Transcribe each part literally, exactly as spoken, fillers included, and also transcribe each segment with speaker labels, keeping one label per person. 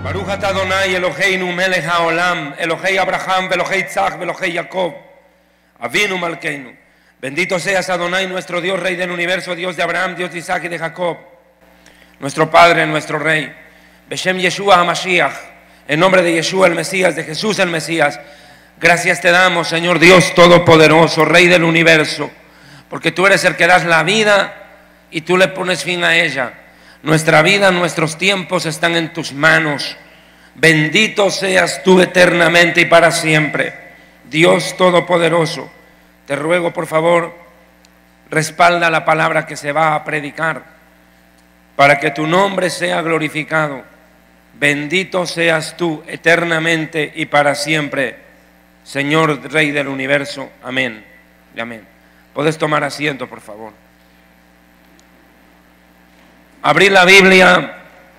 Speaker 1: Baruch atah Adonai Eloheinu melech haolam, Elohei Abraham, Elohei Isaac, Elohei Jacob, Avinu Malkeinu. Bendito seas Adonai, nuestro Dios, Rey del universo, Dios de Abraham, Dios de Isaac y de Jacob, nuestro Padre, nuestro Rey. Beshem Yeshua HaMashiach, en nombre de Yeshua el Mesías, de Jesús el Mesías. Gracias te damos, Señor Dios Todopoderoso, Rey del universo, porque tú eres el que das la vida y tú le pones fin a ella. Nuestra vida, nuestros tiempos están en tus manos. Bendito seas tú eternamente y para siempre. Dios Todopoderoso, te ruego por favor, respalda la palabra que se va a predicar, para que tu nombre sea glorificado. Bendito seas tú eternamente y para siempre, Señor Rey del universo. Amén y amén. Puedes tomar asiento, por favor. Abrí la Biblia,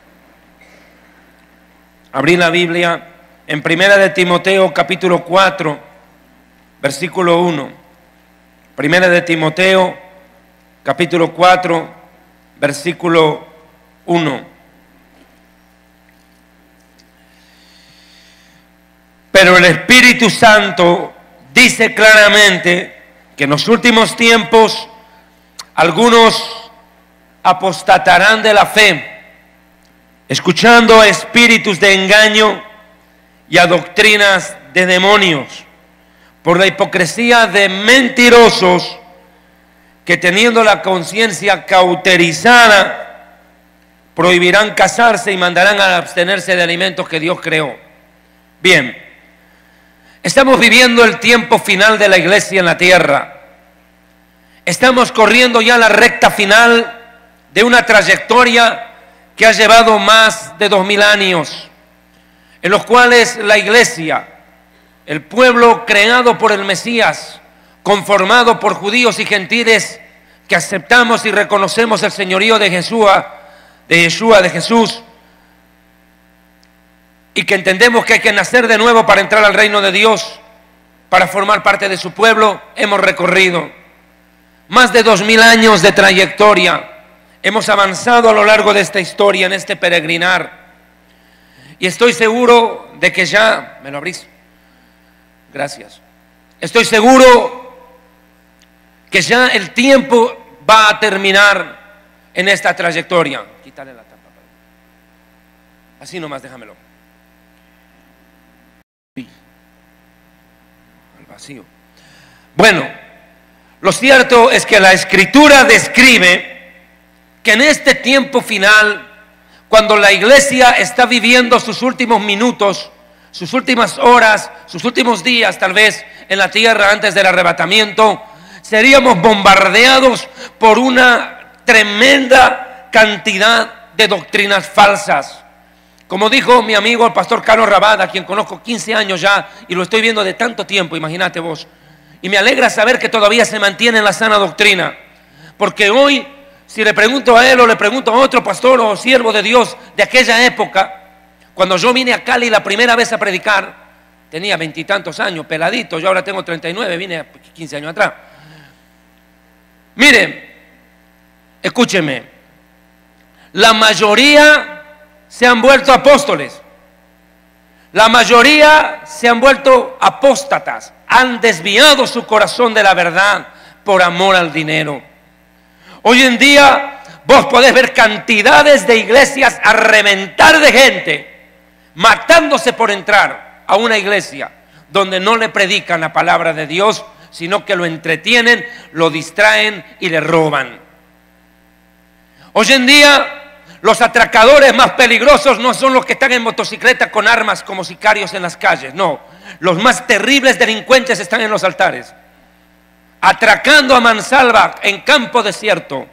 Speaker 1: abrí la Biblia en Primera de Timoteo capítulo cuatro, versículo uno. Primera de Timoteo capítulo cuatro, versículo uno. Pero el Espíritu Santo dice claramente que en los últimos tiempos algunos apostatarán de la fe, escuchando a espíritus de engaño y a doctrinas de demonios, por la hipocresía de mentirosos que, teniendo la conciencia cauterizada, prohibirán casarse y mandarán a abstenerse de alimentos que Dios creó. Bien, estamos viviendo el tiempo final de la iglesia en la tierra. Estamos corriendo ya la recta final de una trayectoria que ha llevado más de dos mil años, en los cuales la iglesia, el pueblo creado por el Mesías, conformado por judíos y gentiles que aceptamos y reconocemos el señorío de Yeshua, de Yeshua, de Jesús, y que entendemos que hay que nacer de nuevo para entrar al reino de Dios, para formar parte de su pueblo, hemos recorrido más de dos mil años de trayectoria. Hemos avanzado a lo largo de esta historia, en este peregrinar, y estoy seguro de que ya, ¿me lo abrís? Gracias. Estoy seguro que ya el tiempo va a terminar en esta trayectoria. Quítale la tapa. Así nomás, déjamelo. Al vacío. Bueno, lo cierto es que la Escritura describe que en este tiempo final, cuando la iglesia está viviendo sus últimos minutos, sus últimas horas, sus últimos días tal vez en la tierra antes del arrebatamiento, seríamos bombardeados por una tremenda cantidad de doctrinas falsas. Como dijo mi amigo el pastor Carlos Rabada, a quien conozco quince años ya y lo estoy viendo de tanto tiempo, imagínate vos, y me alegra saber que todavía se mantiene en la sana doctrina, porque hoy, si le pregunto a él o le pregunto a otro pastor o siervo de Dios de aquella época, cuando yo vine a Cali la primera vez a predicar, tenía veintitantos años, peladito, yo ahora tengo treinta y nueve, vine quince años atrás. Miren, escúchenme, la mayoría se han vuelto apóstoles, la mayoría se han vuelto apóstatas, han desviado su corazón de la verdad por amor al dinero. Hoy en día vos podés ver cantidades de iglesias a reventar de gente, matándose por entrar a una iglesia donde no le predican la palabra de Dios, sino que lo entretienen, lo distraen y le roban. Hoy en día los atracadores más peligrosos no son los que están en motocicleta con armas como sicarios en las calles, no. Los más terribles delincuentes están en los altares, atracando a mansalva en campo desierto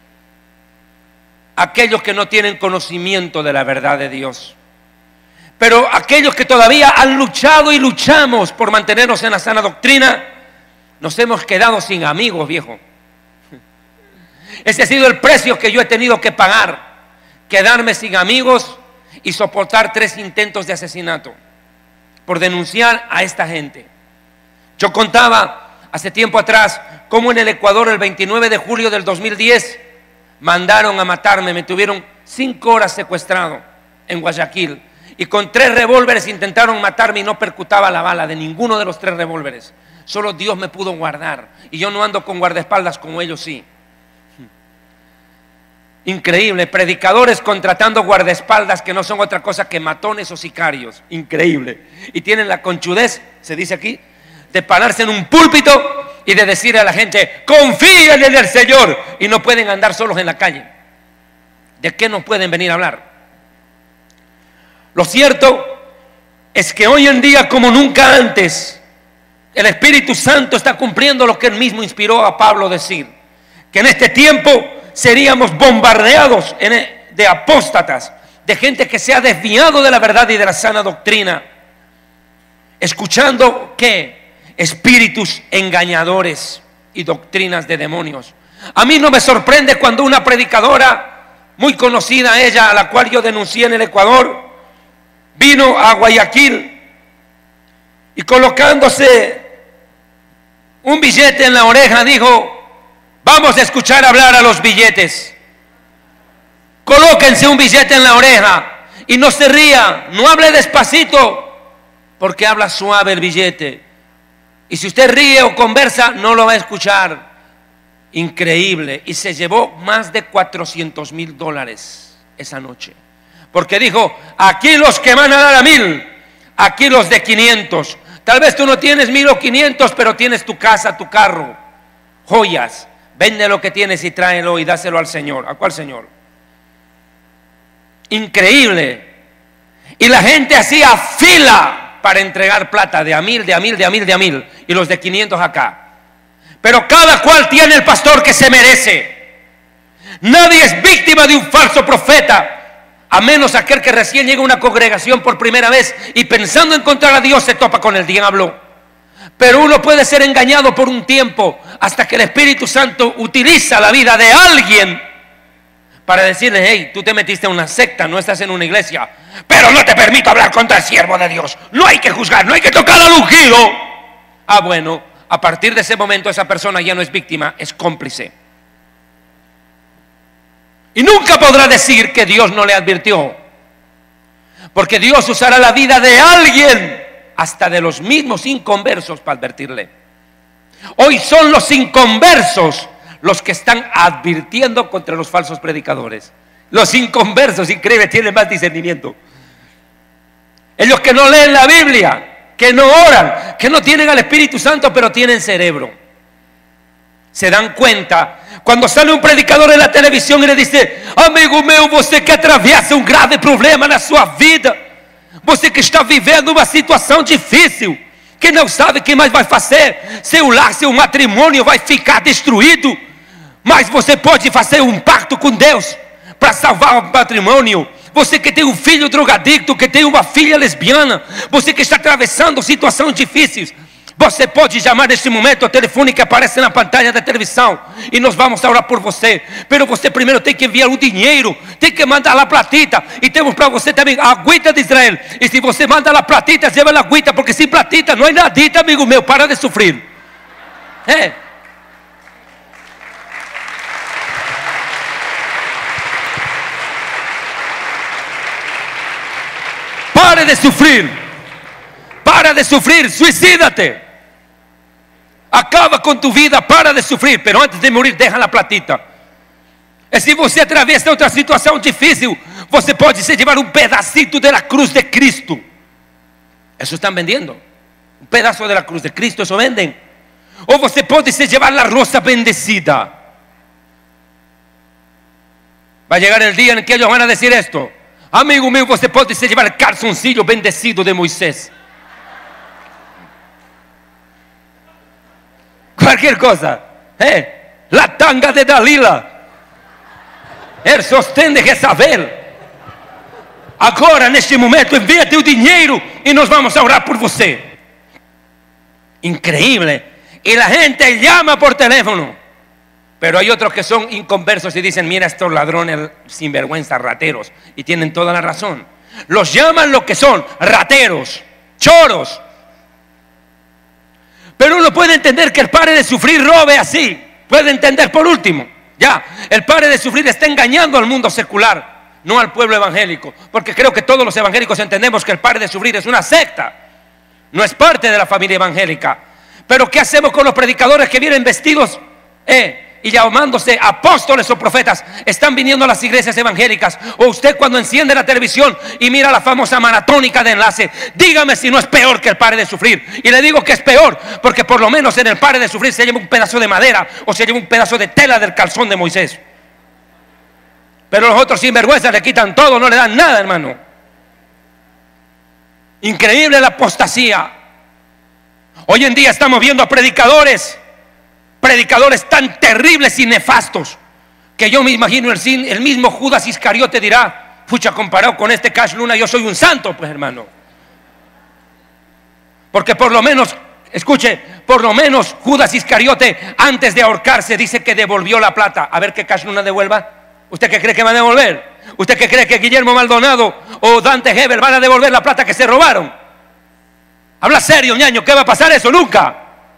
Speaker 1: aquellos que no tienen conocimiento de la verdad de Dios. Pero aquellos que todavía han luchado y luchamos por mantenernos en la sana doctrina, nos hemos quedado sin amigos, viejo. Ese ha sido el precio que yo he tenido que pagar, quedarme sin amigos y soportar tres intentos de asesinato por denunciar a esta gente. Yo contaba hace tiempo atrás cómo en el Ecuador el veintinueve de julio del dos mil diez mandaron a matarme, me tuvieron cinco horas secuestrado en Guayaquil y con tres revólveres intentaron matarme y no percutaba la bala de ninguno de los tres revólveres. Solo Dios me pudo guardar, y yo no ando con guardaespaldas como ellos sí. Increíble, predicadores contratando guardaespaldas que no son otra cosa que matones o sicarios. Increíble. Y tienen la conchudez, se dice aquí, de pararse en un púlpito y de decirle a la gente: confíen en el Señor, y no pueden andar solos en la calle. ¿De qué nos pueden venir a hablar? Lo cierto es que hoy en día, como nunca antes, el Espíritu Santo está cumpliendo lo que él mismo inspiró a Pablo a decir: que en este tiempo seríamos bombardeados de apóstatas, de gente que se ha desviado de la verdad y de la sana doctrina, escuchando ¿qué? Espíritus engañadores y doctrinas de demonios. A mí no me sorprende cuando una predicadora muy conocida, ella, a la cual yo denuncié en el Ecuador, vino a Guayaquil y colocándose un billete en la oreja dijo: vamos a escuchar hablar a los billetes. Colóquense un billete en la oreja y no se ría, no hable despacito, porque habla suave el billete. Y si usted ríe o conversa, no lo va a escuchar. Increíble. Y se llevó más de cuatrocientos mil dólares esa noche. Porque dijo: aquí los que van a dar a mil, aquí los de quinientos. Tal vez tú no tienes mil o quinientos, pero tienes tu casa, tu carro, joyas. Vende lo que tienes y tráelo y dáselo al Señor. ¿A cuál Señor? Increíble. Y la gente hacía fila para entregar plata de a mil, de a mil, de a mil, de a mil. Y los de quinientos acá. Pero cada cual tiene el pastor que se merece. Nadie es víctima de un falso profeta, a menos aquel que recién llega a una congregación por primera vez y pensando encontrar a Dios se topa con el diablo. Pero uno puede ser engañado por un tiempo hasta que el Espíritu Santo utiliza la vida de alguien para decirle: hey, tú te metiste en una secta, no estás en una iglesia, pero no te permito hablar contra el siervo de Dios. No hay que juzgar, no hay que tocar al ungido. Ah, bueno, a partir de ese momento esa persona ya no es víctima, es cómplice. Y nunca podrá decir que Dios no le advirtió, porque Dios usará la vida de alguien, hasta de los mismos inconversos, para advertirle. Hoy son los inconversos los que están advirtiendo contra los falsos predicadores. Los inconversos, increíble, tienen más discernimiento. Ellos que no leen la Biblia, que no oran, que no tienen al Espíritu Santo, pero tienen cerebro. Se dan cuenta cuando sale un predicador en la televisión y le dice: amigo meu, você que atraviesa um grave problema na sua vida, você que está vivendo uma situação difícil, que não sabe o que mais vai fazer, seu lar, seu matrimônio vai ficar destruído, mas você pode fazer um pacto com Deus para salvar o matrimônio. Você que tem um filho drogadicto, que tem uma filha lesbiana, você que está atravessando situações difíceis, você pode chamar neste momento o telefone que aparece na pantalla da televisão e nós vamos orar por você. Pero você primeiro tem que enviar o dinheiro, tem que mandar a platita. E temos para você também a agüita de Israel. E se você manda a platita, leva a agüita, porque sem platita não é nadita, amigo meu. Para de sofrer. É. Pare de sofrer. Para de sofrer, suicídate. Acaba com tu vida, para de sofrer, pero antes de morir, deixa a platita. E se você atravessa outra situação difícil, você pode se levar um pedacito da cruz de Cristo. Isso estão vendendo. Um pedaço da cruz de Cristo, isso vendem. Ou você pode se levar a rosa bendecida. Vai chegar o dia em que eles vão dizer isto: amigo meu, você pode se levar o calzoncillo bendecido de Moisés. Qualquer cosa, eh? La tanga de Dalila, el sostén de Jezabel. Agora, neste momento, envia teu dinheiro e nós vamos orar por você. Increíble. Y la gente llama por teléfono. Pero hay otros que son inconversos y dicen: mira estos ladrones sinvergüenza, rateros. Y tienen toda la razón. Los llaman lo que son, rateros, choros. Pero uno puede entender que el pare de sufrir robe así. Puede entender por último. Ya, el pare de sufrir está engañando al mundo secular. no al pueblo evangélico, porque creo que todos los evangélicos entendemos que el pare de sufrir es una secta, no es parte de la familia evangélica. Pero ¿qué hacemos con los predicadores que vienen vestidos eh, y llamándose apóstoles o profetas? Están viniendo a las iglesias evangélicas. O usted cuando enciende la televisión y mira la famosa maratónica de enlace, dígame si no es peor que el pare de sufrir. Y le digo que es peor porque por lo menos en el pare de sufrir se lleva un pedazo de madera o se lleva un pedazo de tela del calzón de Moisés. Pero los otros sinvergüenzas le quitan todo, no le dan nada, hermano. Increíble la apostasía. Hoy en día estamos viendo a predicadores Predicadores tan terribles y nefastos que yo me imagino el, el mismo Judas Iscariote dirá: pucha, comparado con este Cash Luna yo soy un santo, pues, hermano. Porque por lo menos, escuche, por lo menos Judas Iscariote antes de ahorcarse dice que devolvió la plata. A ver, que Cash Luna devuelva. ¿Usted qué cree que va a devolver? ¿Usted qué cree que Guillermo Maldonado o Dante Hebel van a devolver la plata que se robaron? Habla serio, ñaño, ¿qué va a pasar eso? Nunca.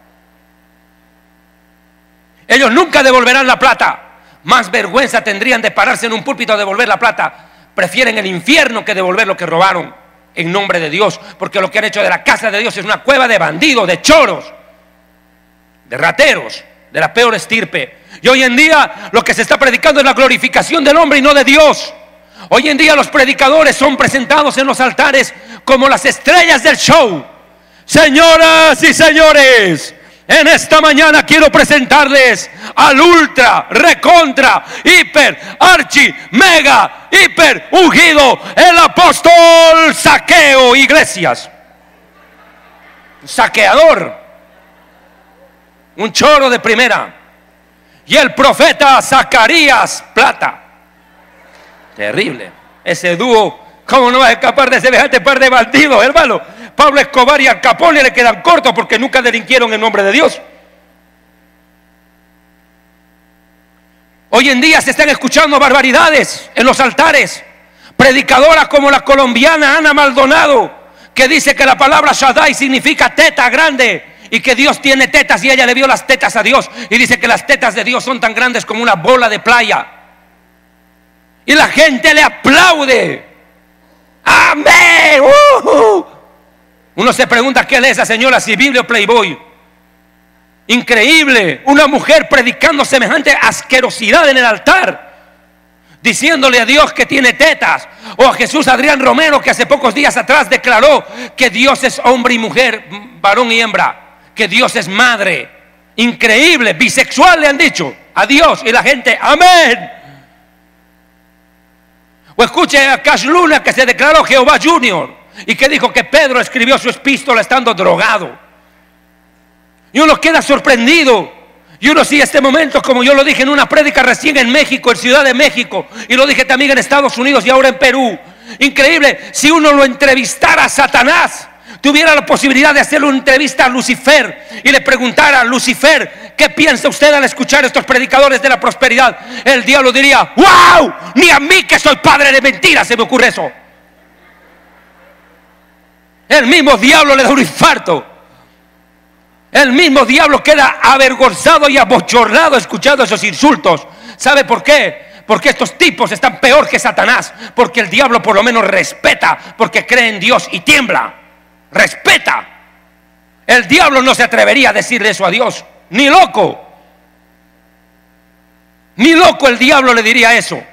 Speaker 1: Ellos nunca devolverán la plata. Más vergüenza tendrían de pararse en un púlpito a devolver la plata. Prefieren el infierno que devolver lo que robaron en nombre de Dios, porque lo que han hecho de la casa de Dios es una cueva de bandidos, de choros, de rateros, de la peor estirpe. Y hoy en día lo que se está predicando es la glorificación del hombre y no de Dios. Hoy en día los predicadores son presentados en los altares como las estrellas del show. Señoras y señores, en esta mañana quiero presentarles al ultra, recontra, hiper, archi, mega, hiper ungido, el apóstol Zaqueo Iglesias. Saqueador, un choro de primera. Y el profeta Zacarías Plata. Terrible. Ese dúo, ¿cómo no va a escapar de semejante par de bandidos, hermano? Pablo Escobar y Al Capone le quedan cortos porque nunca delinquieron en nombre de Dios. Hoy en día se están escuchando barbaridades en los altares. Predicadoras como la colombiana Ana Maldonado, que dice que la palabra Shaddai significa teta grande y que Dios tiene tetas y ella le vio las tetas a Dios y dice que las tetas de Dios son tan grandes como una bola de playa. Y la gente le aplaude. ¡Amén! ¡Uh! Uno se pregunta qué lee esa señora, si Biblia o Playboy. Increíble, una mujer predicando semejante asquerosidad en el altar, diciéndole a Dios que tiene tetas, o a Jesús Adrián Romero, que hace pocos días atrás declaró que Dios es hombre y mujer, varón y hembra, que Dios es madre. Increíble, bisexual le han dicho a Dios y la gente, amén. O escuche a Cash Luna, que se declaró Jehová Junior y que dijo que Pedro escribió su epístola estando drogado. Y uno queda sorprendido. Y uno sigue este momento, como yo lo dije en una prédica recién en México, en Ciudad de México, y lo dije también en Estados Unidos y ahora en Perú. Increíble, si uno lo entrevistara a Satanás, tuviera la posibilidad de hacerle una entrevista a Lucifer y le preguntara a Lucifer, ¿qué piensa usted al escuchar estos predicadores de la prosperidad? El diablo diría, ¡wow! Ni a mí, que soy padre de mentiras, se me ocurre eso. El mismo diablo le da un infarto. El mismo diablo queda avergonzado y abochornado escuchando esos insultos. ¿Sabe por qué? Porque estos tipos están peor que Satanás. Porque el diablo por lo menos respeta, porque cree en Dios y tiembla. Respeta. El diablo no se atrevería a decirle eso a Dios. Ni loco. Ni loco el diablo le diría eso.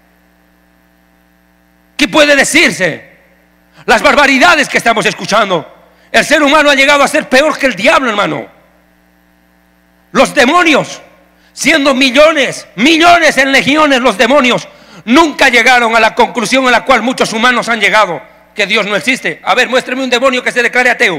Speaker 1: ¿Qué puede decirse? Las barbaridades que estamos escuchando. El ser humano ha llegado a ser peor que el diablo, hermano. Los demonios, siendo millones, millones en legiones, los demonios nunca llegaron a la conclusión a la cual muchos humanos han llegado, que Dios no existe. A ver, muéstreme un demonio que se declare ateo.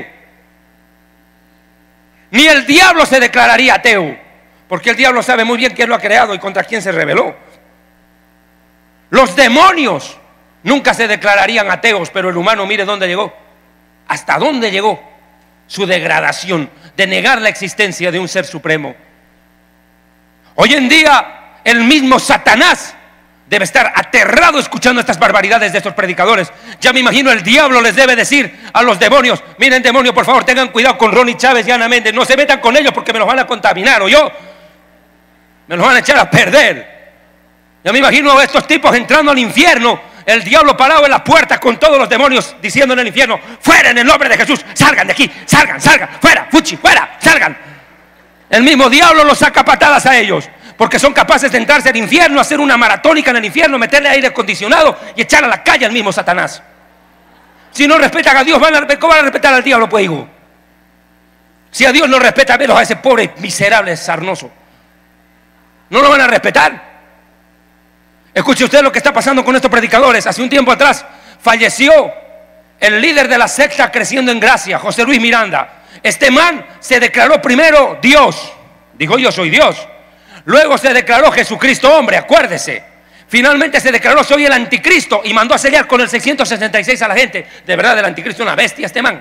Speaker 1: Ni el diablo se declararía ateo, porque el diablo sabe muy bien quién lo ha creado y contra quién se rebeló. Los demonios nunca se declararían ateos, pero el humano, mire dónde llegó. ¿Hasta dónde llegó su degradación de negar la existencia de un ser supremo? Hoy en día el mismo Satanás debe estar aterrado escuchando estas barbaridades de estos predicadores. Ya me imagino el diablo les debe decir a los demonios, miren demonio, por favor tengan cuidado con Ronnie Chávez y Ana Méndez, no se metan con ellos porque me los van a contaminar, o yo me los van a echar a perder. Yo me imagino a estos tipos entrando al infierno, el diablo parado en la puerta con todos los demonios diciendo en el infierno: fuera en el nombre de Jesús, salgan de aquí, salgan, salgan, fuera, fuchi, fuera, salgan. El mismo diablo los saca patadas a ellos, porque son capaces de entrarse al infierno, hacer una maratónica en el infierno, meterle aire acondicionado y echar a la calle al mismo Satanás. Si no respetan a Dios, ¿cómo van a respetar al diablo, pues, hijo? Si a Dios no respeta, velos a ese pobre miserable sarnoso. No lo van a respetar. Escuche usted lo que está pasando con estos predicadores. Hace un tiempo atrás falleció el líder de la secta Creciendo en Gracia, José Luis Miranda. Este man se declaró primero Dios, dijo: yo soy Dios. Luego se declaró Jesucristo hombre, acuérdese. Finalmente se declaró: soy el anticristo, y mandó a sellar con el seiscientos sesenta y seis a la gente. De verdad, el anticristo es una bestia este man.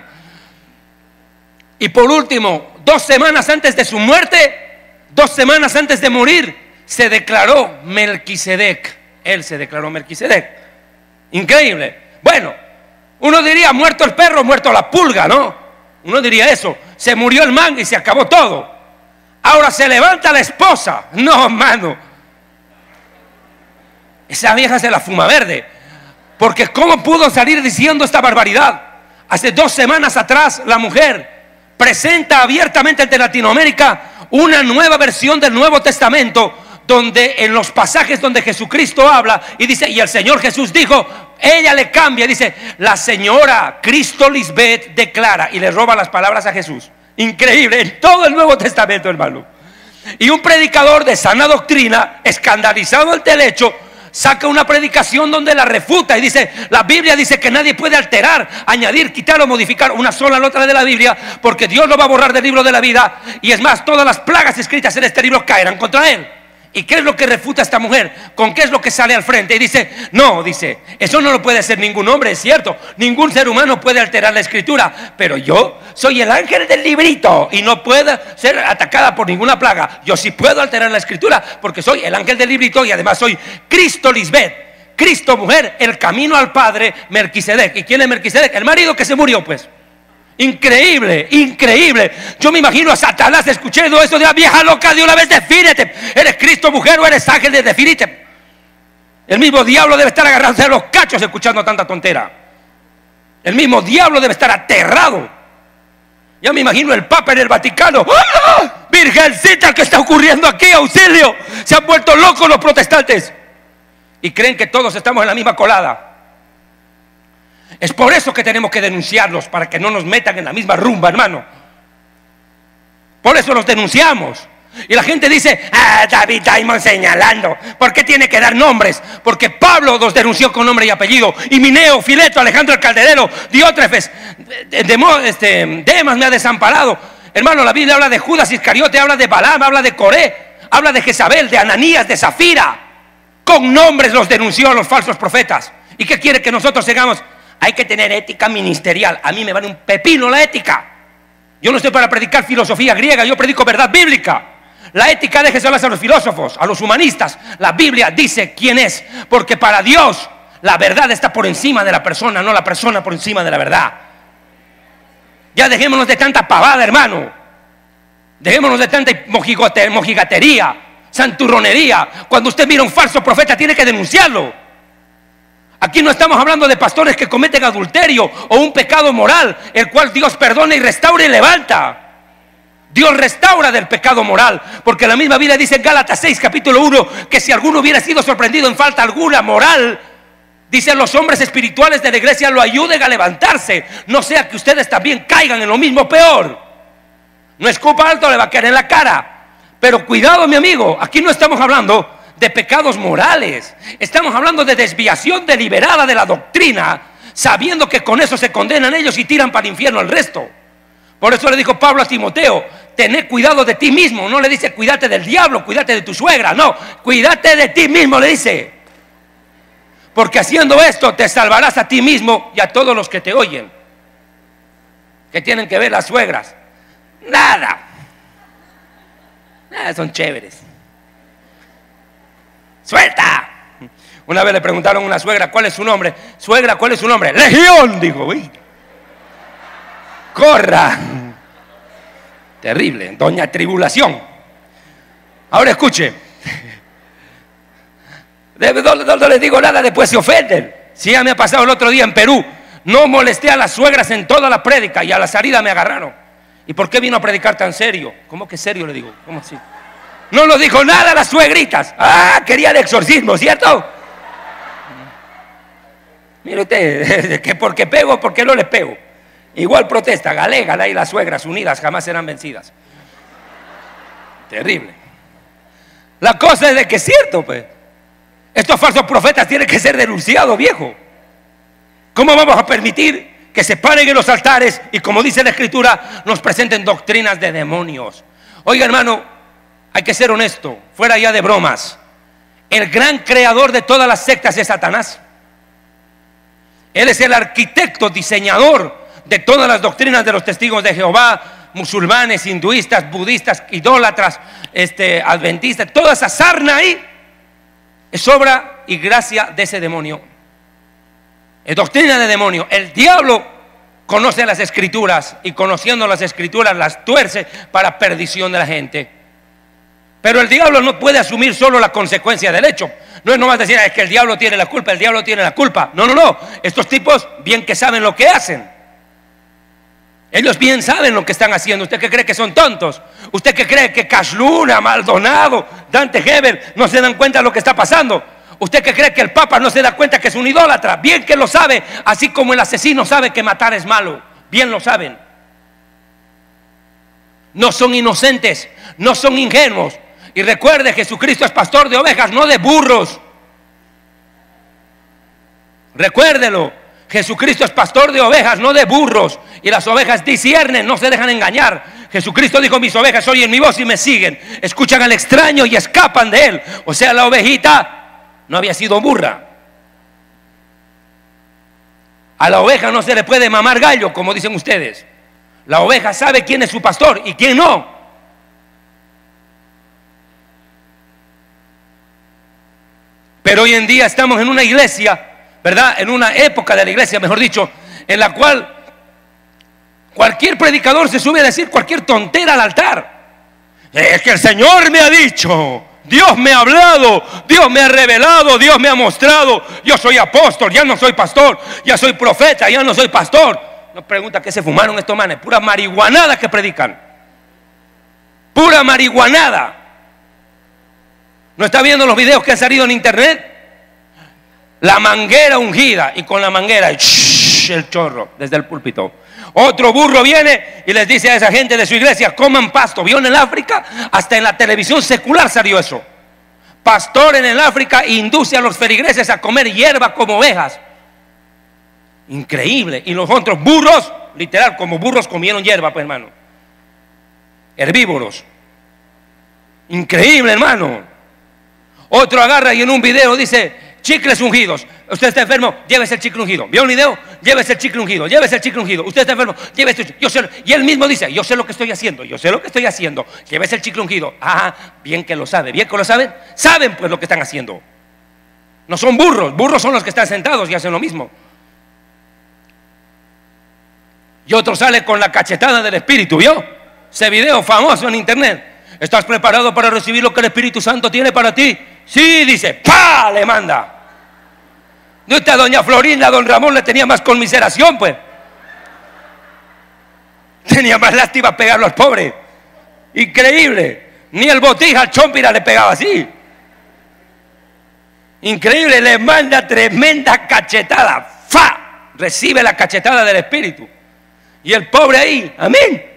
Speaker 1: Y por último, dos semanas antes de su muerte, dos semanas antes de morir, se declaró Melquisedec. Él se declaró Melquisedec. Increíble. Bueno, uno diría: muerto el perro, muerto la pulga, ¿no? Uno diría eso. Se murió el man y se acabó todo. Ahora se levanta la esposa. No, mano. Esa vieja se la fuma verde. Porque ¿cómo pudo salir diciendo esta barbaridad? Hace dos semanas atrás la mujer presenta abiertamente ante Latinoamérica una nueva versión del Nuevo Testamento, donde en los pasajes donde Jesucristo habla y dice: y el Señor Jesús dijo, ella le cambia, dice: la señora Cristo Lisbeth declara, y le roba las palabras a Jesús. Increíble, en todo el Nuevo Testamento, hermano. Y un predicador de sana doctrina, escandalizado ante el hecho, saca una predicación donde la refuta y dice: la Biblia dice que nadie puede alterar, añadir, quitar o modificar una sola letra de la Biblia, porque Dios lo va a borrar del libro de la vida, y es más, todas las plagas escritas en este libro caerán contra él. ¿Y qué es lo que refuta esta mujer? ¿Con qué es lo que sale al frente? Y dice: no, dice, eso no lo puede hacer ningún hombre, es cierto, ningún ser humano puede alterar la escritura, pero yo soy el ángel del librito y no puedo ser atacada por ninguna plaga. Yo sí puedo alterar la escritura porque soy el ángel del librito, y además soy Cristo Lisbeth, Cristo mujer, el camino al Padre, Melquisedec. ¿Y quién es Melquisedec? El marido que se murió, pues. Increíble, increíble. Yo me imagino a Satanás escuchando eso de: la vieja loca, de una vez defínete. ¿Eres Cristo mujer o eres ángel de defínete? El mismo diablo debe estar agarrándose a los cachos escuchando tanta tontera. El mismo diablo debe estar aterrado. Ya me imagino el Papa en el Vaticano: ¡ah! Virgencita, ¿qué está ocurriendo aquí? ¡Auxilio! Se han vuelto locos los protestantes y creen que todos estamos en la misma colada. Es por eso que tenemos que denunciarlos, para que no nos metan en la misma rumba, hermano. Por eso los denunciamos. Y la gente dice: ah, David Diamond señalando. ¿Por qué tiene que dar nombres? Porque Pablo los denunció con nombre y apellido. Y Mineo, Fileto, Alejandro el Calderero, Diótrefes, de, de, este, Demas me ha desamparado. Hermano, la Biblia habla de Judas Iscariote, habla de Balaam, habla de Coré, habla de Jezabel, de Ananías, de Zafira. Con nombres los denunció a los falsos profetas. ¿Y qué quiere que nosotros hagamos? Hay que tener ética ministerial. A mí me vale un pepino la ética. Yo no estoy para predicar filosofía griega, yo predico verdad bíblica. La ética déjeselas a los filósofos, a los humanistas. La Biblia dice quién es, porque para Dios la verdad está por encima de la persona, no la persona por encima de la verdad. Ya dejémonos de tanta pavada, hermano. Dejémonos de tanta mojigatería, santurronería. Cuando usted mira a un falso profeta, tiene que denunciarlo. Aquí no estamos hablando de pastores que cometen adulterio o un pecado moral, el cual Dios perdona y restaura y levanta. Dios restaura del pecado moral, porque la misma Biblia dice en Gálatas seis, capítulo uno, que si alguno hubiera sido sorprendido en falta alguna moral, dicen los hombres espirituales de la iglesia lo ayuden a levantarse, no sea que ustedes también caigan en lo mismo peor. No escupa alto, le va a caer en la cara. Pero cuidado, mi amigo, aquí no estamos hablando de pecados morales, estamos hablando de desviación deliberada de la doctrina, sabiendo que con eso se condenan ellos y tiran para el infierno al resto. Por eso le dijo Pablo a Timoteo: tené cuidado de ti mismo. No le dice cuídate del diablo, cuídate de tu suegra, no, cuídate de ti mismo, le dice, porque haciendo esto te salvarás a ti mismo y a todos los que te oyen. ¿Qué tienen que ver las suegras? Nada, nada, son chéveres. ¡Suelta! Una vez le preguntaron a una suegra: ¿cuál es su nombre? Suegra, ¿cuál es su nombre? Legión, dijo. Uy. Corra. Terrible, doña Tribulación. Ahora escuche. No, no, no les digo nada, después se ofenden. Sí, ya me ha pasado el otro día en Perú. No molesté a las suegras en toda la prédica y a la salida me agarraron. ¿Y por qué vino a predicar tan serio? ¿Cómo que serio? Le digo, ¿cómo así? No lo dijo nada a las suegritas. Ah, quería el exorcismo, ¿cierto? Mire usted, que porque pego, porque no les pego. Igual protesta, alegan ahí las suegras unidas, jamás serán vencidas. Terrible. La cosa es de que es cierto, pues. Estos falsos profetas tienen que ser denunciados, viejo. ¿Cómo vamos a permitir que se paren en los altares y, como dice la Escritura, nos presenten doctrinas de demonios? Oiga, hermano, hay que ser honesto, fuera ya de bromas. El gran creador de todas las sectas es Satanás. Él es el arquitecto, diseñador de todas las doctrinas de los testigos de Jehová, musulmanes, hinduistas, budistas, idólatras, este, adventistas. Toda esa sarna ahí es obra y gracia de ese demonio. Es doctrina de demonio. El diablo conoce las Escrituras y, conociendo las Escrituras, las tuerce para perdición de la gente. Pero el diablo no puede asumir solo la consecuencia del hecho. No es nomás decir, es que el diablo tiene la culpa, el diablo tiene la culpa. No, no, no. Estos tipos bien que saben lo que hacen. Ellos bien saben lo que están haciendo. ¿Usted qué cree que son tontos? ¿Usted qué cree que Cash Luna, Maldonado, Dante Gebel no se dan cuenta de lo que está pasando? ¿Usted qué cree que el Papa no se da cuenta que es un idólatra? Bien que lo sabe, así como el asesino sabe que matar es malo. Bien lo saben. No son inocentes, no son ingenuos. Y recuerde, Jesucristo es pastor de ovejas, no de burros. Recuérdelo, Jesucristo es pastor de ovejas, no de burros. Y las ovejas disciernen, no se dejan engañar. Jesucristo dijo, mis ovejas oyen mi voz y me siguen. Escuchan al extraño y escapan de él. O sea, la ovejita no había sido burra. A la oveja no se le puede mamar gallo, como dicen ustedes. La oveja sabe quién es su pastor y quién no. Pero hoy en día estamos en una iglesia, ¿verdad? En una época de la iglesia, mejor dicho, en la cual cualquier predicador se sube a decir cualquier tontera al altar. Es que el Señor me ha dicho, Dios me ha hablado, Dios me ha revelado, Dios me ha mostrado. Yo soy apóstol, ya no soy pastor, ya soy profeta, ya no soy pastor. Nos pregunta qué se fumaron estos manes. Pura marihuanada que predican. Pura marihuanada. ¿No está viendo los videos que han salido en internet? La manguera ungida, y con la manguera shh, el chorro desde el púlpito. Otro burro viene y les dice a esa gente de su iglesia, coman pasto. ¿Vio en el África? Hasta en la televisión secular salió eso. Pastor en el África induce a los feligreses a comer hierba como ovejas. Increíble. Y los otros burros, literal, como burros comieron hierba, pues, hermano. Herbívoros. Increíble, hermano. Otro agarra y en un video dice, chicles ungidos. Usted está enfermo, llévese el chicle ungido. ¿Vio el video? Llévese el chicle ungido, llévese el chicle ungido. Usted está enfermo, llévese. Yo sé, y él mismo dice, yo sé lo que estoy haciendo, yo sé lo que estoy haciendo. Llévese el chicle ungido. Ah, bien que lo sabe, bien que lo saben. Saben pues lo que están haciendo. No son burros, burros son los que están sentados y hacen lo mismo. Y otro sale con la cachetada del Espíritu, ¿vio? Ese video famoso en internet. ¿Estás preparado para recibir lo que el Espíritu Santo tiene para ti? Sí, dice, ¡pah! Le manda. ¿No está doña Florinda, don Ramón le tenía más conmiseración, pues? Tenía más lástima pegar a los pobres. Increíble. Ni el Botija, al Chompira le pegaba así. Increíble, le manda tremenda cachetada. ¡Fa! Recibe la cachetada del Espíritu. Y el pobre ahí, amén.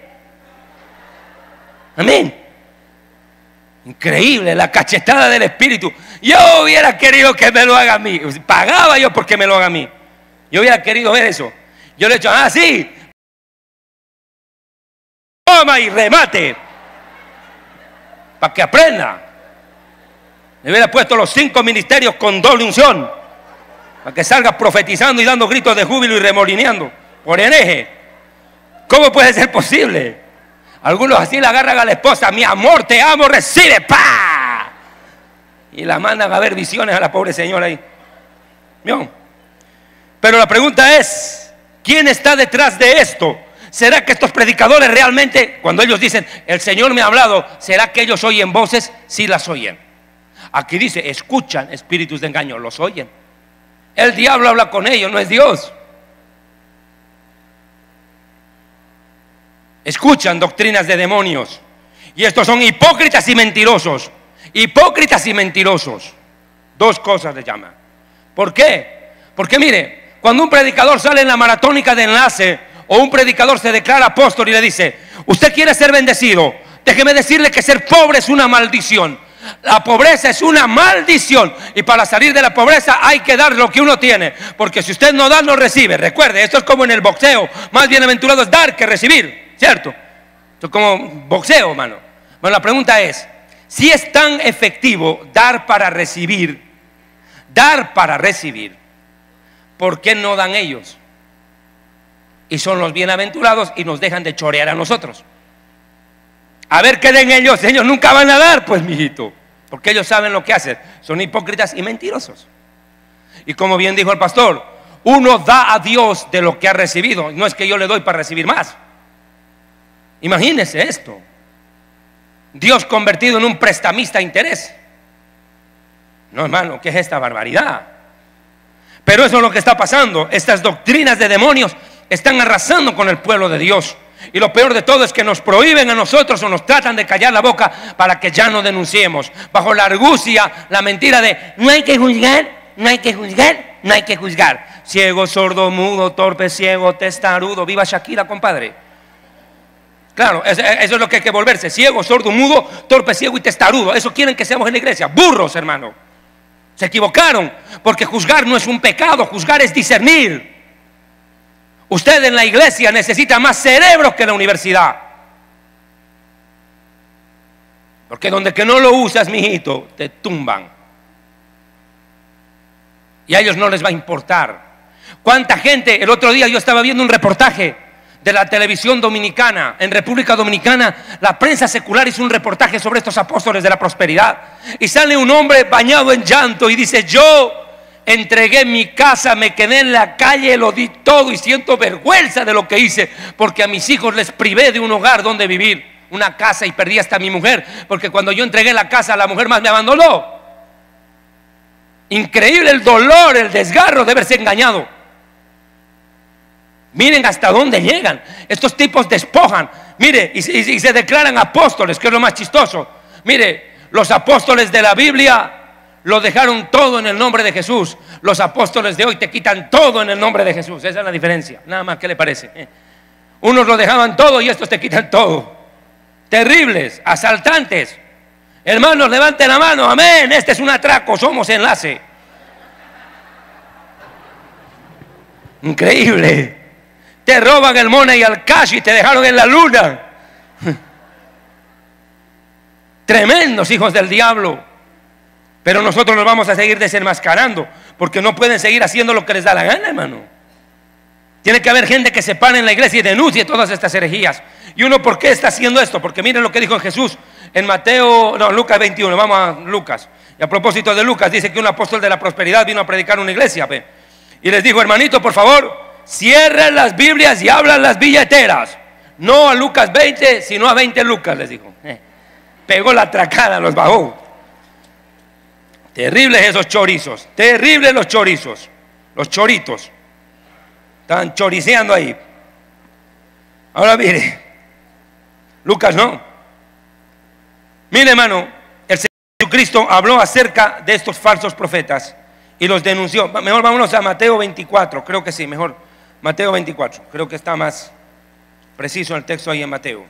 Speaker 1: Amén. Increíble, la cachetada del Espíritu. Yo hubiera querido que me lo haga a mí. Pagaba yo porque me lo haga a mí. Yo hubiera querido ver eso. Yo le he dicho, ah, sí. Toma y remate. Para que aprenda. Le hubiera puesto los cinco ministerios con doble unción. Para que salga profetizando y dando gritos de júbilo y remolineando. Por hereje. ¿Cómo puede ser posible? Algunos así le agarran a la esposa, mi amor, te amo, recibe, ¡pa! Y la mandan a ver visiones a la pobre señora ahí. ¿Vio? Pero la pregunta es, ¿quién está detrás de esto? ¿Será que estos predicadores realmente, cuando ellos dicen, el Señor me ha hablado, será que ellos oyen voces? Sí las oyen. Aquí dice, escuchan espíritus de engaño, los oyen. El diablo habla con ellos, no es Dios. Escuchan doctrinas de demonios. Y estos son hipócritas y mentirosos. Hipócritas y mentirosos. Dos cosas le llaman. ¿Por qué? Porque mire, cuando un predicador sale en la maratónica de Enlace, o un predicador se declara apóstol y le dice, usted quiere ser bendecido, déjeme decirle que ser pobre es una maldición. La pobreza es una maldición, y para salir de la pobreza hay que dar lo que uno tiene, porque si usted no da, no recibe. Recuerde, esto es como en el boxeo, más bienaventurado es dar que recibir, ¿cierto? Esto es como boxeo, hermano. Bueno, la pregunta es, si es tan efectivo dar para recibir, dar para recibir, ¿por qué no dan ellos? Y son los bienaventurados y nos dejan de chorear a nosotros. A ver qué den ellos, ellos nunca van a dar, pues mijito, porque ellos saben lo que hacen, son hipócritas y mentirosos. Y como bien dijo el pastor, uno da a Dios de lo que ha recibido, no es que yo le doy para recibir más. Imagínense esto, Dios convertido en un prestamista a interés. No, hermano, ¿qué es esta barbaridad? Pero eso es lo que está pasando. Estas doctrinas de demonios están arrasando con el pueblo de Dios. Y lo peor de todo es que nos prohíben a nosotros o nos tratan de callar la boca para que ya no denunciemos, bajo la argucia, la mentira de no hay que juzgar, no hay que juzgar, no hay que juzgar. Ciego, sordo, mudo, torpe, ciego, testarudo. Viva Shakira, compadre. Claro, eso es lo que hay que volverse: ciego, sordo, mudo, torpe, ciego y testarudo. Eso quieren que seamos en la iglesia. Burros, hermano. Se equivocaron, porque juzgar no es un pecado, juzgar es discernir. Usted en la iglesia necesita más cerebros que en la universidad, porque donde que no lo usas, mijito, te tumban. Y a ellos no les va a importar. ¿Cuánta gente? El otro día yo estaba viendo un reportaje de la televisión dominicana. En República Dominicana la prensa secular hizo un reportaje sobre estos apóstoles de la prosperidad, y sale un hombre bañado en llanto y dice: yo entregué mi casa, me quedé en la calle, lo di todo y siento vergüenza de lo que hice, porque a mis hijos les privé de un hogar donde vivir, una casa, y perdí hasta a mi mujer, porque cuando yo entregué la casa, la mujer más me abandonó. Increíble el dolor, el desgarro de haberse engañado. Miren hasta dónde llegan. Estos tipos despojan. Mire, y, y, y se declaran apóstoles, que es lo más chistoso. Mire, los apóstoles de la Biblia lo dejaron todo en el nombre de Jesús. Los apóstoles de hoy te quitan todo en el nombre de Jesús. Esa es la diferencia. Nada más, ¿qué le parece? ¿Eh? Unos lo dejaban todo y estos te quitan todo. Terribles, asaltantes. Hermanos, levanten la mano. Amén. Este es un atraco. Somos Enlace. Increíble. Te roban el money al cash y te dejaron en la luna. Tremendos hijos del diablo. Pero nosotros nos vamos a seguir desenmascarando, porque no pueden seguir haciendo lo que les da la gana, hermano. Tiene que haber gente que se pare en la iglesia y denuncie todas estas herejías. Y uno, ¿por qué está haciendo esto? Porque miren lo que dijo Jesús en Mateo, no, Lucas veintiuno. Vamos a Lucas. Y a propósito de Lucas, dice que un apóstol de la prosperidad vino a predicar una iglesia, ¿ve? Y les dijo: hermanito, por favor, cierren las Biblias y abran las billeteras. No a Lucas veinte, sino a veinte Lucas, les dijo. Eh, pegó la tracada, los bajó. Terribles esos chorizos, terribles los chorizos, los choritos. Están choriceando ahí. Ahora mire, Lucas no. Mire, hermano, el Señor Jesucristo habló acerca de estos falsos profetas y los denunció. Mejor vámonos a Mateo veinticuatro, creo que sí, mejor Mateo veinticuatro, creo que está más preciso el texto ahí en Mateo.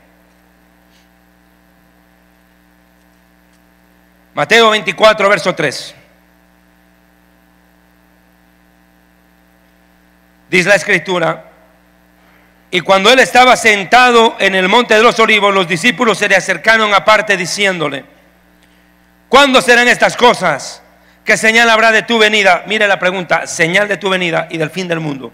Speaker 1: Mateo veinticuatro, verso tres. Dice la escritura: y cuando él estaba sentado en el monte de los olivos, los discípulos se le acercaron aparte diciéndole: ¿cuándo serán estas cosas? ¿Qué señal habrá de tu venida? Mire la pregunta: señal de tu venida y del fin del mundo.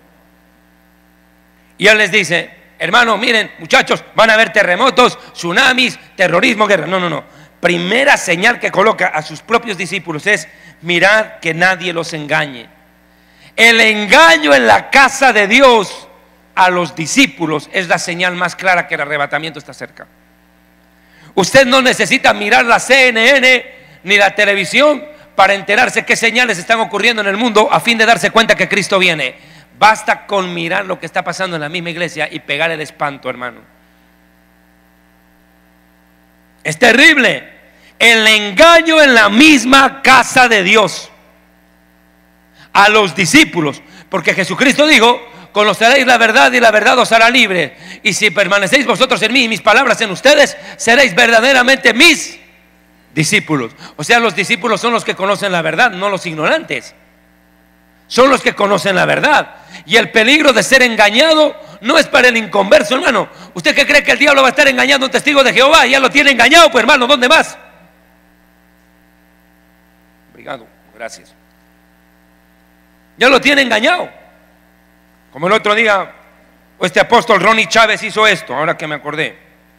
Speaker 1: Y él les dice: hermanos, miren, muchachos, van a haber terremotos, tsunamis, terrorismo, guerra. No, no, no. Primera señal que coloca a sus propios discípulos es: mirad que nadie los engañe. El engaño en la casa de Dios a los discípulos es la señal más clara que el arrebatamiento está cerca. Usted no necesita mirar la C N N, ni la televisión para enterarse qué señales están ocurriendo en el mundo a fin de darse cuenta que Cristo viene. Basta con mirar lo que está pasando en la misma iglesia y pegar el espanto, hermano. Es terrible el engaño en la misma casa de Dios a los discípulos, porque Jesucristo dijo: conoceréis la verdad y la verdad os hará libre, y si permanecéis vosotros en mí y mis palabras en ustedes, seréis verdaderamente mis discípulos. O sea, los discípulos son los que conocen la verdad, no los ignorantes. Son los que conocen la verdad. Y el peligro de ser engañado no es para el inconverso, hermano. ¿Usted qué cree que el diablo va a estar engañando a un testigo de Jehová? Ya lo tiene engañado, pues, hermano, ¿dónde más? Obrigado, gracias. Ya lo tiene engañado. Como el otro día, este apóstol Ronnie Chávez hizo esto, ahora que me acordé.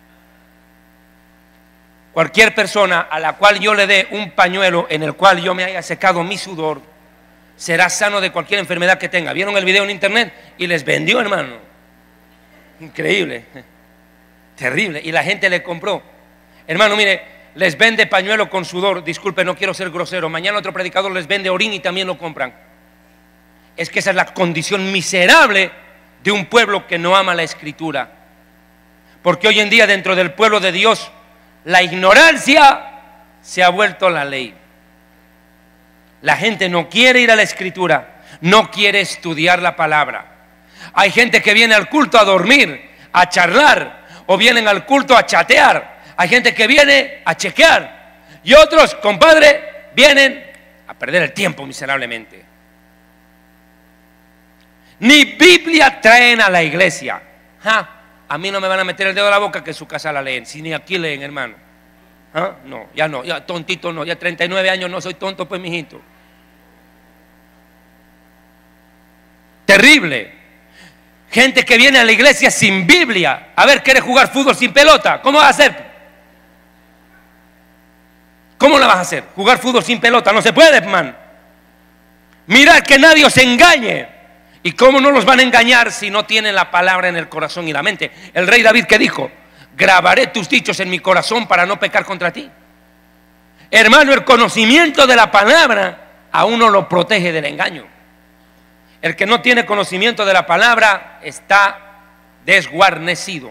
Speaker 1: Cualquier persona a la cual yo le dé un pañuelo en el cual yo me haya secado mi sudor, será sano de cualquier enfermedad que tenga. ¿Vieron el video en internet? Y les vendió, hermano. Increíble, terrible. Y la gente le compró. Hermano, mire, les vende pañuelo con sudor. Disculpe, no quiero ser grosero. Mañana otro predicador les vende orín y también lo compran. Es que esa es la condición miserable de un pueblo que no ama la Escritura. Porque hoy en día dentro del pueblo de Dios, la ignorancia se ha vuelto la ley. La gente no quiere ir a la Escritura, no quiere estudiar la palabra. Hay gente que viene al culto a dormir, a charlar, o vienen al culto a chatear. Hay gente que viene a chequear, y otros, compadre, vienen a perder el tiempo miserablemente. Ni Biblia traen a la iglesia. ¿Ja? A mí no me van a meter el dedo a la boca que en su casa la leen. Si ni aquí leen, hermano. ¿Ah? No, ya no, ya tontito no. Ya treinta y nueve años no soy tonto, pues, mijito. Terrible. Gente que viene a la iglesia sin Biblia. A ver, quiere jugar fútbol sin pelota. ¿Cómo vas a hacer? ¿Cómo la vas a hacer? Jugar fútbol sin pelota. No se puede, man. Mirad que nadie os engañe. ¿Y cómo no los van a engañar si no tienen la palabra en el corazón y la mente? El rey David, ¿qué dijo? Grabaré tus dichos en mi corazón para no pecar contra ti. Hermano, el conocimiento de la palabra a uno lo protege del engaño. El que no tiene conocimiento de la palabra está desguarnecido,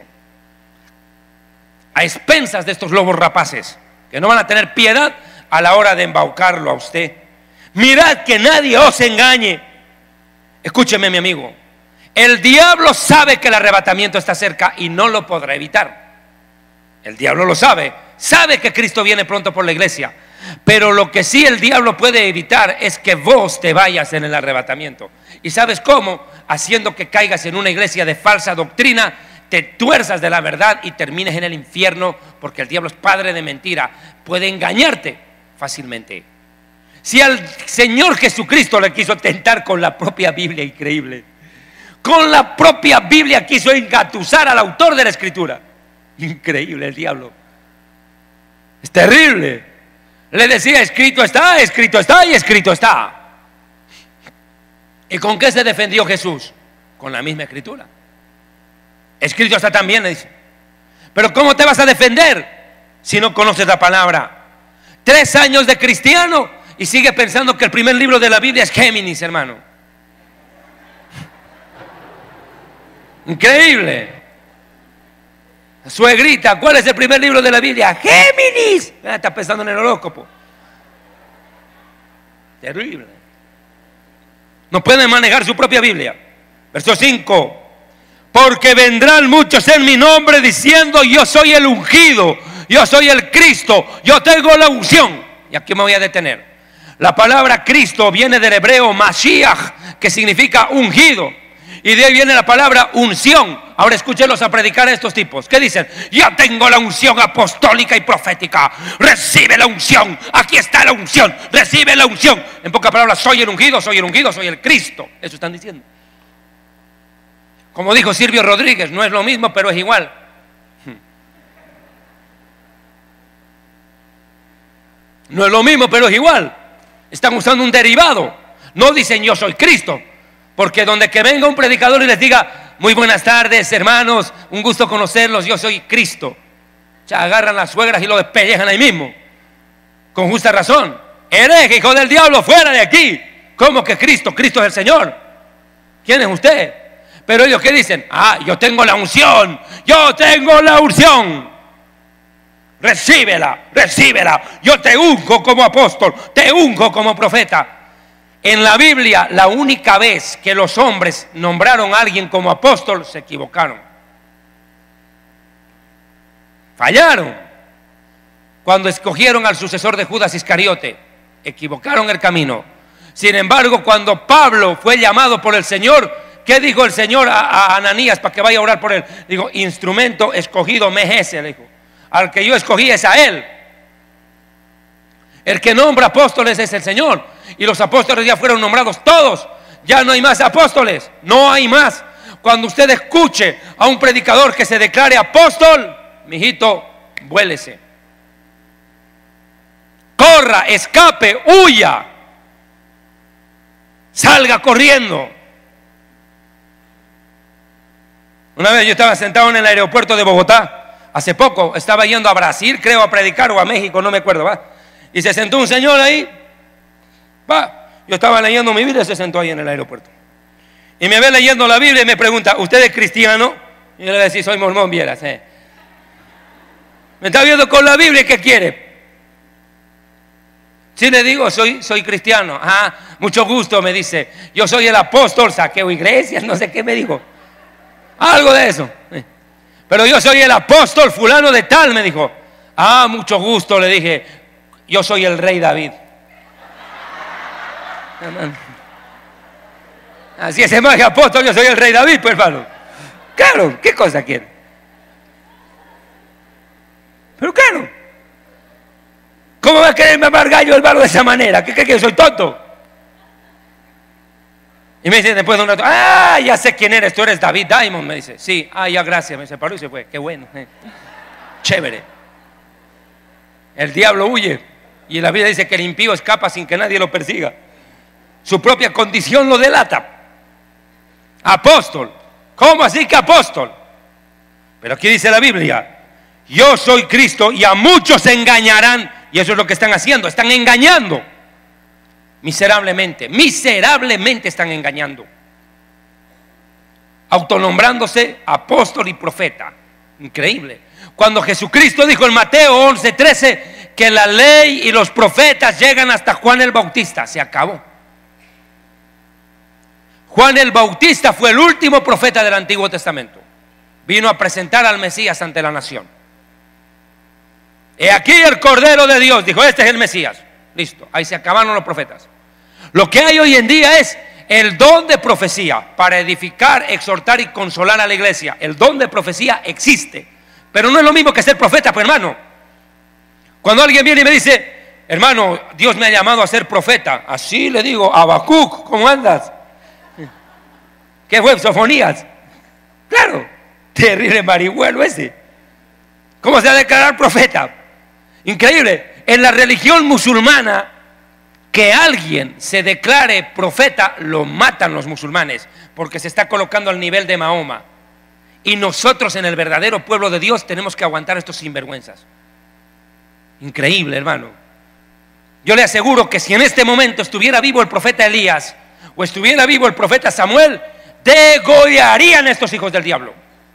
Speaker 1: a expensas de estos lobos rapaces, que no van a tener piedad a la hora de embaucarlo a usted. Mirad que nadie os engañe. Escúcheme, mi amigo, el diablo sabe que el arrebatamiento está cerca y no lo podrá evitar. El diablo lo sabe, sabe que Cristo viene pronto por la iglesia, pero lo que sí el diablo puede evitar es que vos te vayas en el arrebatamiento. ¿Y sabes cómo? Haciendo que caigas en una iglesia de falsa doctrina, te tuerzas de la verdad y termines en el infierno, porque el diablo es padre de mentira, puede engañarte fácilmente. Si al Señor Jesucristo le quiso tentar con la propia Biblia, increíble, con la propia Biblia quiso engatusar al autor de la Escritura. Increíble el diablo. Es terrible. Le decía: escrito está, escrito está y escrito está. ¿Y con qué se defendió Jesús? Con la misma Escritura. Escrito está también, le dice. Pero ¿cómo te vas a defender si no conoces la palabra? Tres años de cristiano y sigue pensando que el primer libro de la Biblia es Géminis, hermano. Increíble. Suegrita, ¿cuál es el primer libro de la Biblia? Géminis. Ah, está pensando en el horóscopo. Terrible. No pueden manejar su propia Biblia. Verso cinco. Porque vendrán muchos en mi nombre diciendo: yo soy el ungido, yo soy el Cristo, yo tengo la unción. Y aquí me voy a detener. La palabra Cristo viene del hebreo Mashiach, que significa ungido, y de ahí viene la palabra unción. Ahora escúchenlos a predicar a estos tipos. ¿Qué dicen? Yo tengo la unción apostólica y profética. Recibe la unción. Aquí está la unción. Recibe la unción. En pocas palabras, soy el ungido, soy el ungido, soy el Cristo. Eso están diciendo. Como dijo Silvio Rodríguez, no es lo mismo, pero es igual. No es lo mismo, pero es igual. Están usando un derivado. No dicen yo soy Cristo, porque donde que venga un predicador y les diga: muy buenas tardes, hermanos, un gusto conocerlos, yo soy Cristo, ya agarran las suegras y lo despellejan ahí mismo. Con justa razón. Hereje, hijo del diablo, fuera de aquí. ¿Cómo que Cristo? Cristo es el Señor. ¿Quién es usted? Pero ellos, ¿qué dicen? Ah, yo tengo la unción. Yo tengo la unción. Recíbela, recíbela. Yo te unjo como apóstol, te unjo como profeta. En la Biblia, la única vez que los hombres nombraron a alguien como apóstol, se equivocaron. Fallaron. Cuando escogieron al sucesor de Judas Iscariote, equivocaron el camino. Sin embargo, cuando Pablo fue llamado por el Señor, ¿qué dijo el Señor a, a Ananías para que vaya a orar por él? Dijo, instrumento escogido me es ese, le dijo. Al que yo escogí es a él. El que nombra apóstoles es el Señor. Y los apóstoles ya fueron nombrados todos. Ya no hay más apóstoles. No hay más. Cuando usted escuche a un predicador que se declare apóstol, mijito, vuélese. Corra, escape, huya. Salga corriendo. Una vez yo estaba sentado en el aeropuerto de Bogotá. Hace poco estaba yendo a Brasil, creo, a predicar, o a México, no me acuerdo, ¿va? Y se sentó un señor ahí, va. Yo estaba leyendo mi Biblia y se sentó ahí en el aeropuerto. Y me ve leyendo la Biblia y me pregunta, ¿usted es cristiano? Y yo le voy a decir, soy mormón, vieras. Eh. Me está viendo con la Biblia y ¿qué quiere? Si le digo, soy, soy cristiano. Ah, mucho gusto, me dice. Yo soy el apóstol, saqueo iglesias, no sé qué me dijo. Algo de eso. Pero yo soy el apóstol fulano de tal, me dijo. Ah, mucho gusto, le dije. Yo soy el rey David. Así es, más que apóstol, yo soy el rey David, pues hermano. Claro, ¿qué cosa quiere? Pero claro, ¿cómo va a quererme amargar yo el barro de esa manera? ¿Qué cree que yo soy tonto? Y me dice después de un rato, ah, ya sé quién eres, tú eres David Diamond, me dice. Sí, ah, ya gracias, me separó y se fue, qué bueno, eh. Chévere. El diablo huye y la Biblia dice que el impío escapa sin que nadie lo persiga. Su propia condición lo delata. Apóstol, ¿cómo así que apóstol? Pero aquí dice la Biblia, yo soy Cristo y a muchos engañarán. Y eso es lo que están haciendo, están engañando. Miserablemente, miserablemente están engañando. Autonombrándose apóstol y profeta. Increíble. Cuando Jesucristo dijo en Mateo once trece que la ley y los profetas llegan hasta Juan el Bautista, se acabó. Juan el Bautista fue el último profeta del Antiguo Testamento. Vino a presentar al Mesías ante la nación. He aquí el Cordero de Dios, dijo, este es el Mesías. Listo, ahí se acabaron los profetas. Lo que hay hoy en día es el don de profecía para edificar, exhortar y consolar a la iglesia. El don de profecía existe, pero no es lo mismo que ser profeta, pues hermano. Cuando alguien viene y me dice, hermano, Dios me ha llamado a ser profeta, así le digo, Habacuc, ¿cómo andas? ¿Qué fue? Sofonías. Claro, terrible marihuelo ese. ¿Cómo se va a declarar profeta? Increíble. En la religión musulmana, que alguien se declare profeta, lo matan los musulmanes, porque se está colocando al nivel de Mahoma. Y nosotros en el verdadero pueblo de Dios tenemos que aguantar estos sinvergüenzas. Increíble, hermano. Yo le aseguro que si en este momento estuviera vivo el profeta Elías o estuviera vivo el profeta Samuel, degollarían a estos hijos del diablo.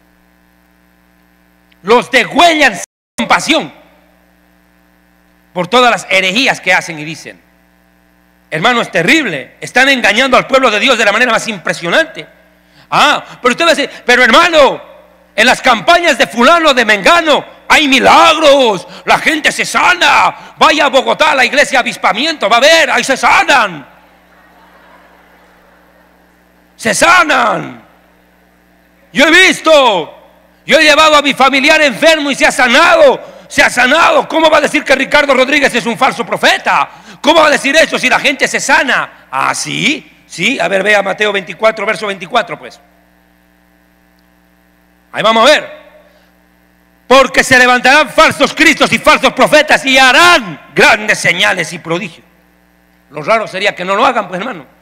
Speaker 1: Los degüellan sin pasión por todas las herejías que hacen y dicen. Hermano, es terrible. Están engañando al pueblo de Dios de la manera más impresionante. Ah, pero usted va a decir, pero hermano, en las campañas de fulano, de mengano, hay milagros, la gente se sana. Vaya a Bogotá, a la iglesia Avispamiento, va a ver, ahí se sanan. Se sanan. Yo he visto, yo he llevado a mi familiar enfermo y se ha sanado, se ha sanado. ¿Cómo va a decir que Ricardo Rodríguez es un falso profeta? ¿Cómo va a decir eso si la gente se sana? Ah, sí, sí, a ver, vea Mateo veinticuatro, verso veinticuatro, pues. Ahí vamos a ver. Porque se levantarán falsos cristos y falsos profetas y harán grandes señales y prodigios. Lo raro sería que no lo hagan, pues hermano.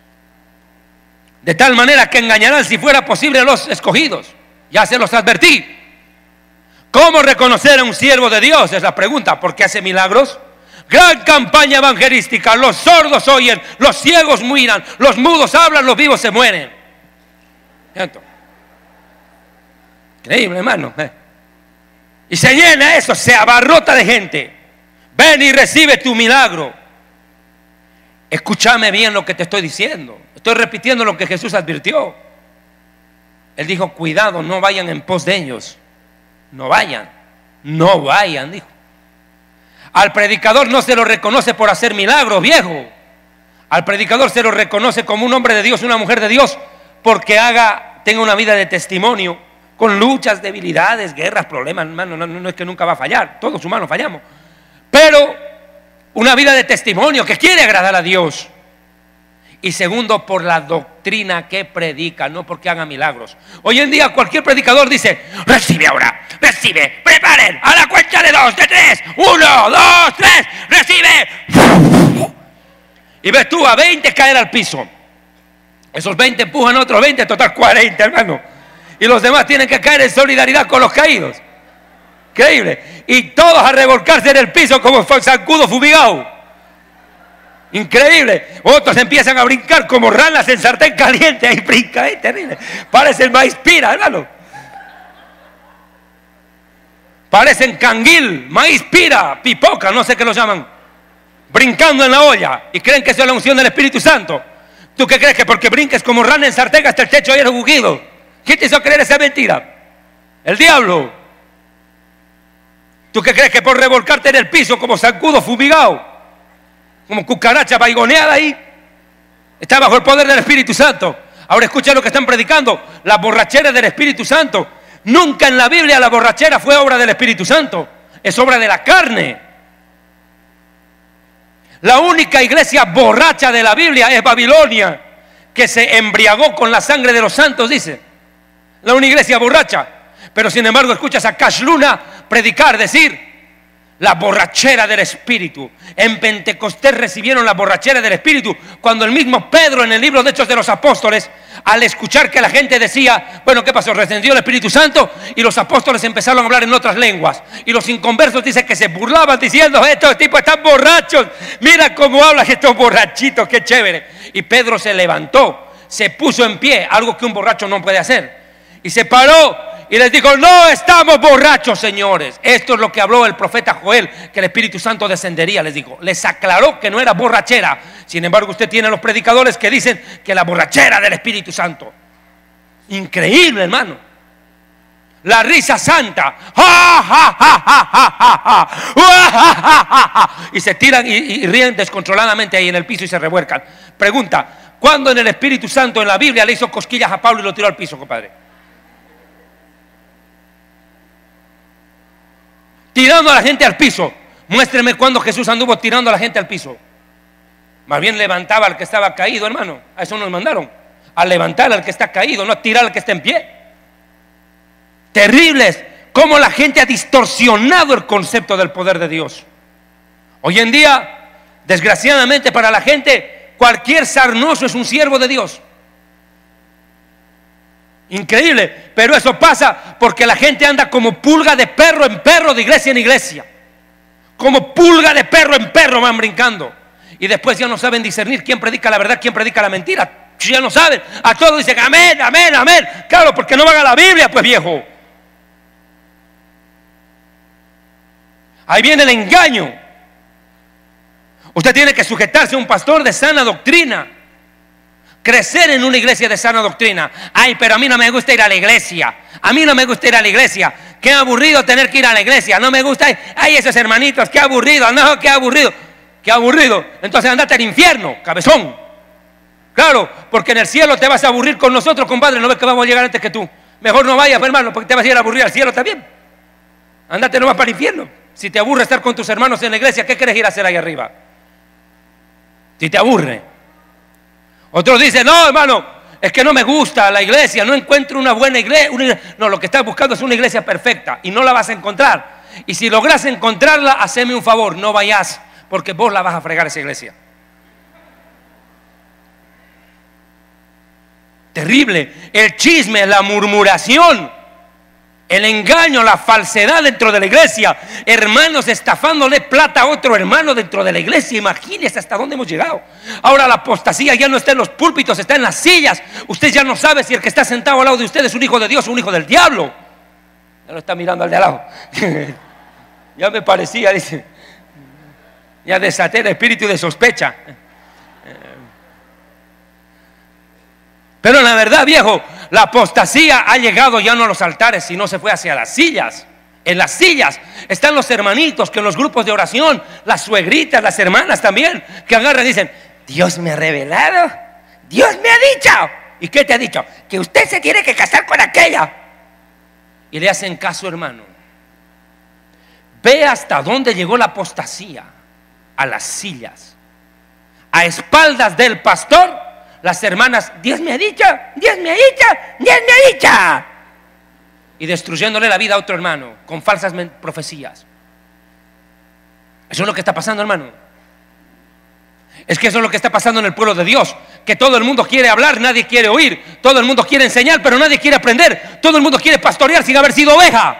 Speaker 1: De tal manera que engañarán, si fuera posible, a los escogidos. Ya se los advertí. ¿Cómo reconocer a un siervo de Dios? Es la pregunta. ¿Por qué hace milagros? Gran campaña evangelística. Los sordos oyen, los ciegos miran, los mudos hablan, los vivos se mueren. ¿Cierto? Increíble, hermano. Y se llena eso, se abarrota de gente. Ven y recibe tu milagro. Escúchame bien lo que te estoy diciendo. Estoy repitiendo lo que Jesús advirtió. Él dijo, cuidado, no vayan en pos de ellos. No vayan, no vayan, dijo. Al predicador no se lo reconoce por hacer milagros, viejo. Al predicador se lo reconoce como un hombre de Dios, una mujer de Dios, porque haga, tenga una vida de testimonio, con luchas, debilidades, guerras, problemas, hermano. No, no, no es que nunca va a fallar, todos humanos fallamos. Pero una vida de testimonio que quiere agradar a Dios. Y segundo, por la doctrina que predica, no porque haga milagros. Hoy en día cualquier predicador dice, recibe ahora, recibe, preparen, a la cuenta de dos, de tres, uno, dos, tres, recibe. Y ves tú a veinte caer al piso. Esos veinte empujan a otros veinte, total cuarenta, hermano. Y los demás tienen que caer en solidaridad con los caídos. Increíble. Y todos a revolcarse en el piso como zancudo fumigado. Increíble. Otros empiezan a brincar como ranas en sartén caliente. Ahí brinca, es terrible. Parece el maíz pira, hermano. Parecen canguil, maíz pira, pipoca, no sé qué lo llaman. Brincando en la olla. Y creen que eso es la unción del Espíritu Santo. ¿Tú qué crees? Que porque brinques como rana en sartén hasta el techo y eres buguido. ¿Quién te hizo creer esa mentira? El diablo. ¿Tú qué crees? Que por revolcarte en el piso como zancudo fumigado, como cucaracha baigoneada ahí, está bajo el poder del Espíritu Santo. Ahora escucha lo que están predicando, la borrachera del Espíritu Santo. Nunca en la Biblia la borrachera fue obra del Espíritu Santo, es obra de la carne. La única iglesia borracha de la Biblia es Babilonia, que se embriagó con la sangre de los santos, dice. La única iglesia borracha. Pero sin embargo escuchas a Cash Luna predicar, decir la borrachera del Espíritu. En Pentecostés recibieron la borrachera del Espíritu, cuando el mismo Pedro en el libro de Hechos de los Apóstoles, al escuchar que la gente decía, bueno, ¿qué pasó? Rescendió el Espíritu Santo, y los apóstoles empezaron a hablar en otras lenguas, y los inconversos dicen que se burlaban diciendo, estos tipos están borrachos, mira cómo hablan estos borrachitos, qué chévere. Y Pedro se levantó, se puso en pie, algo que un borracho no puede hacer, y se paró y les dijo, no estamos borrachos, señores. Esto es lo que habló el profeta Joel, que el Espíritu Santo descendería, les dijo. Les aclaró que no era borrachera. Sin embargo, usted tiene a los predicadores que dicen que la borrachera del Espíritu Santo. Increíble, hermano. La risa santa. ¡Ja, ja, ja, ja, ja, ja, ja! ¡Ja, ja, ja, ja! Y se tiran y, y ríen descontroladamente ahí en el piso y se revuelcan. Pregunta, ¿cuándo en el Espíritu Santo en la Biblia le hizo cosquillas a Pablo y lo tiró al piso, compadre? Tirando a la gente al piso. Muéstreme cuando Jesús anduvo tirando a la gente al piso. Más bien levantaba al que estaba caído, hermano. A eso nos mandaron. A levantar al que está caído, no a tirar al que está en pie. Terribles. Cómo la gente ha distorsionado el concepto del poder de Dios. Hoy en día, desgraciadamente para la gente, cualquier sarnoso es un siervo de Dios. Increíble, pero eso pasa porque la gente anda como pulga de perro en perro, de iglesia en iglesia. Como pulga de perro en perro van brincando. Y después ya no saben discernir quién predica la verdad, quién predica la mentira. Ya no saben, a todos dicen amén, amén, amén. Claro, porque no van a la Biblia, pues viejo. Ahí viene el engaño. Usted tiene que sujetarse a un pastor de sana doctrina. Crecer en una iglesia de sana doctrina. Ay, pero a mí no me gusta ir a la iglesia. A mí no me gusta ir a la iglesia. Qué aburrido tener que ir a la iglesia. No me gusta. Ay, esos hermanitos, qué aburrido. No, qué aburrido. Qué aburrido. Entonces andate al infierno, cabezón. Claro, porque en el cielo te vas a aburrir con nosotros, compadre. No ves que vamos a llegar antes que tú. Mejor no vayas, hermano, porque te vas a ir a aburrir al cielo también. Andate nomás para el infierno. Si te aburre estar con tus hermanos en la iglesia, ¿qué quieres ir a hacer ahí arriba? Si te aburre. Otros dicen, no, hermano, es que no me gusta la iglesia, no encuentro una buena iglesia. Una... No, lo que estás buscando es una iglesia perfecta y no la vas a encontrar. Y si logras encontrarla, haceme un favor, no vayas, porque vos la vas a fregar esa iglesia. Terrible. El chisme, la murmuración. El engaño, la falsedad dentro de la iglesia. Hermanos estafándole plata a otro hermano dentro de la iglesia. Imagínense hasta dónde hemos llegado. Ahora la apostasía ya no está en los púlpitos, está en las sillas. Usted ya no sabe si el que está sentado al lado de usted es un hijo de Dios o un hijo del diablo. Ya lo está mirando al de al lado. Ya me parecía, dice. Ya desaté el espíritu de sospecha. Pero la verdad, viejo, la apostasía ha llegado ya no a los altares, sino se fue hacia las sillas. En las sillas están los hermanitos que en los grupos de oración, las suegritas, las hermanas también, que agarran y dicen: Dios me ha revelado, Dios me ha dicho. ¿Y qué te ha dicho? Que usted se tiene que casar con aquella. Y le hacen caso, hermano. Ve hasta dónde llegó la apostasía. A las sillas, a espaldas del pastor. Las hermanas: Dios me ha dicho, Dios me ha dicho, Dios me ha dicho. Y destruyéndole la vida a otro hermano con falsas profecías. Eso es lo que está pasando, hermano. Es que eso es lo que está pasando en el pueblo de Dios. Que todo el mundo quiere hablar, nadie quiere oír. Todo el mundo quiere enseñar, pero nadie quiere aprender. Todo el mundo quiere pastorear sin haber sido oveja.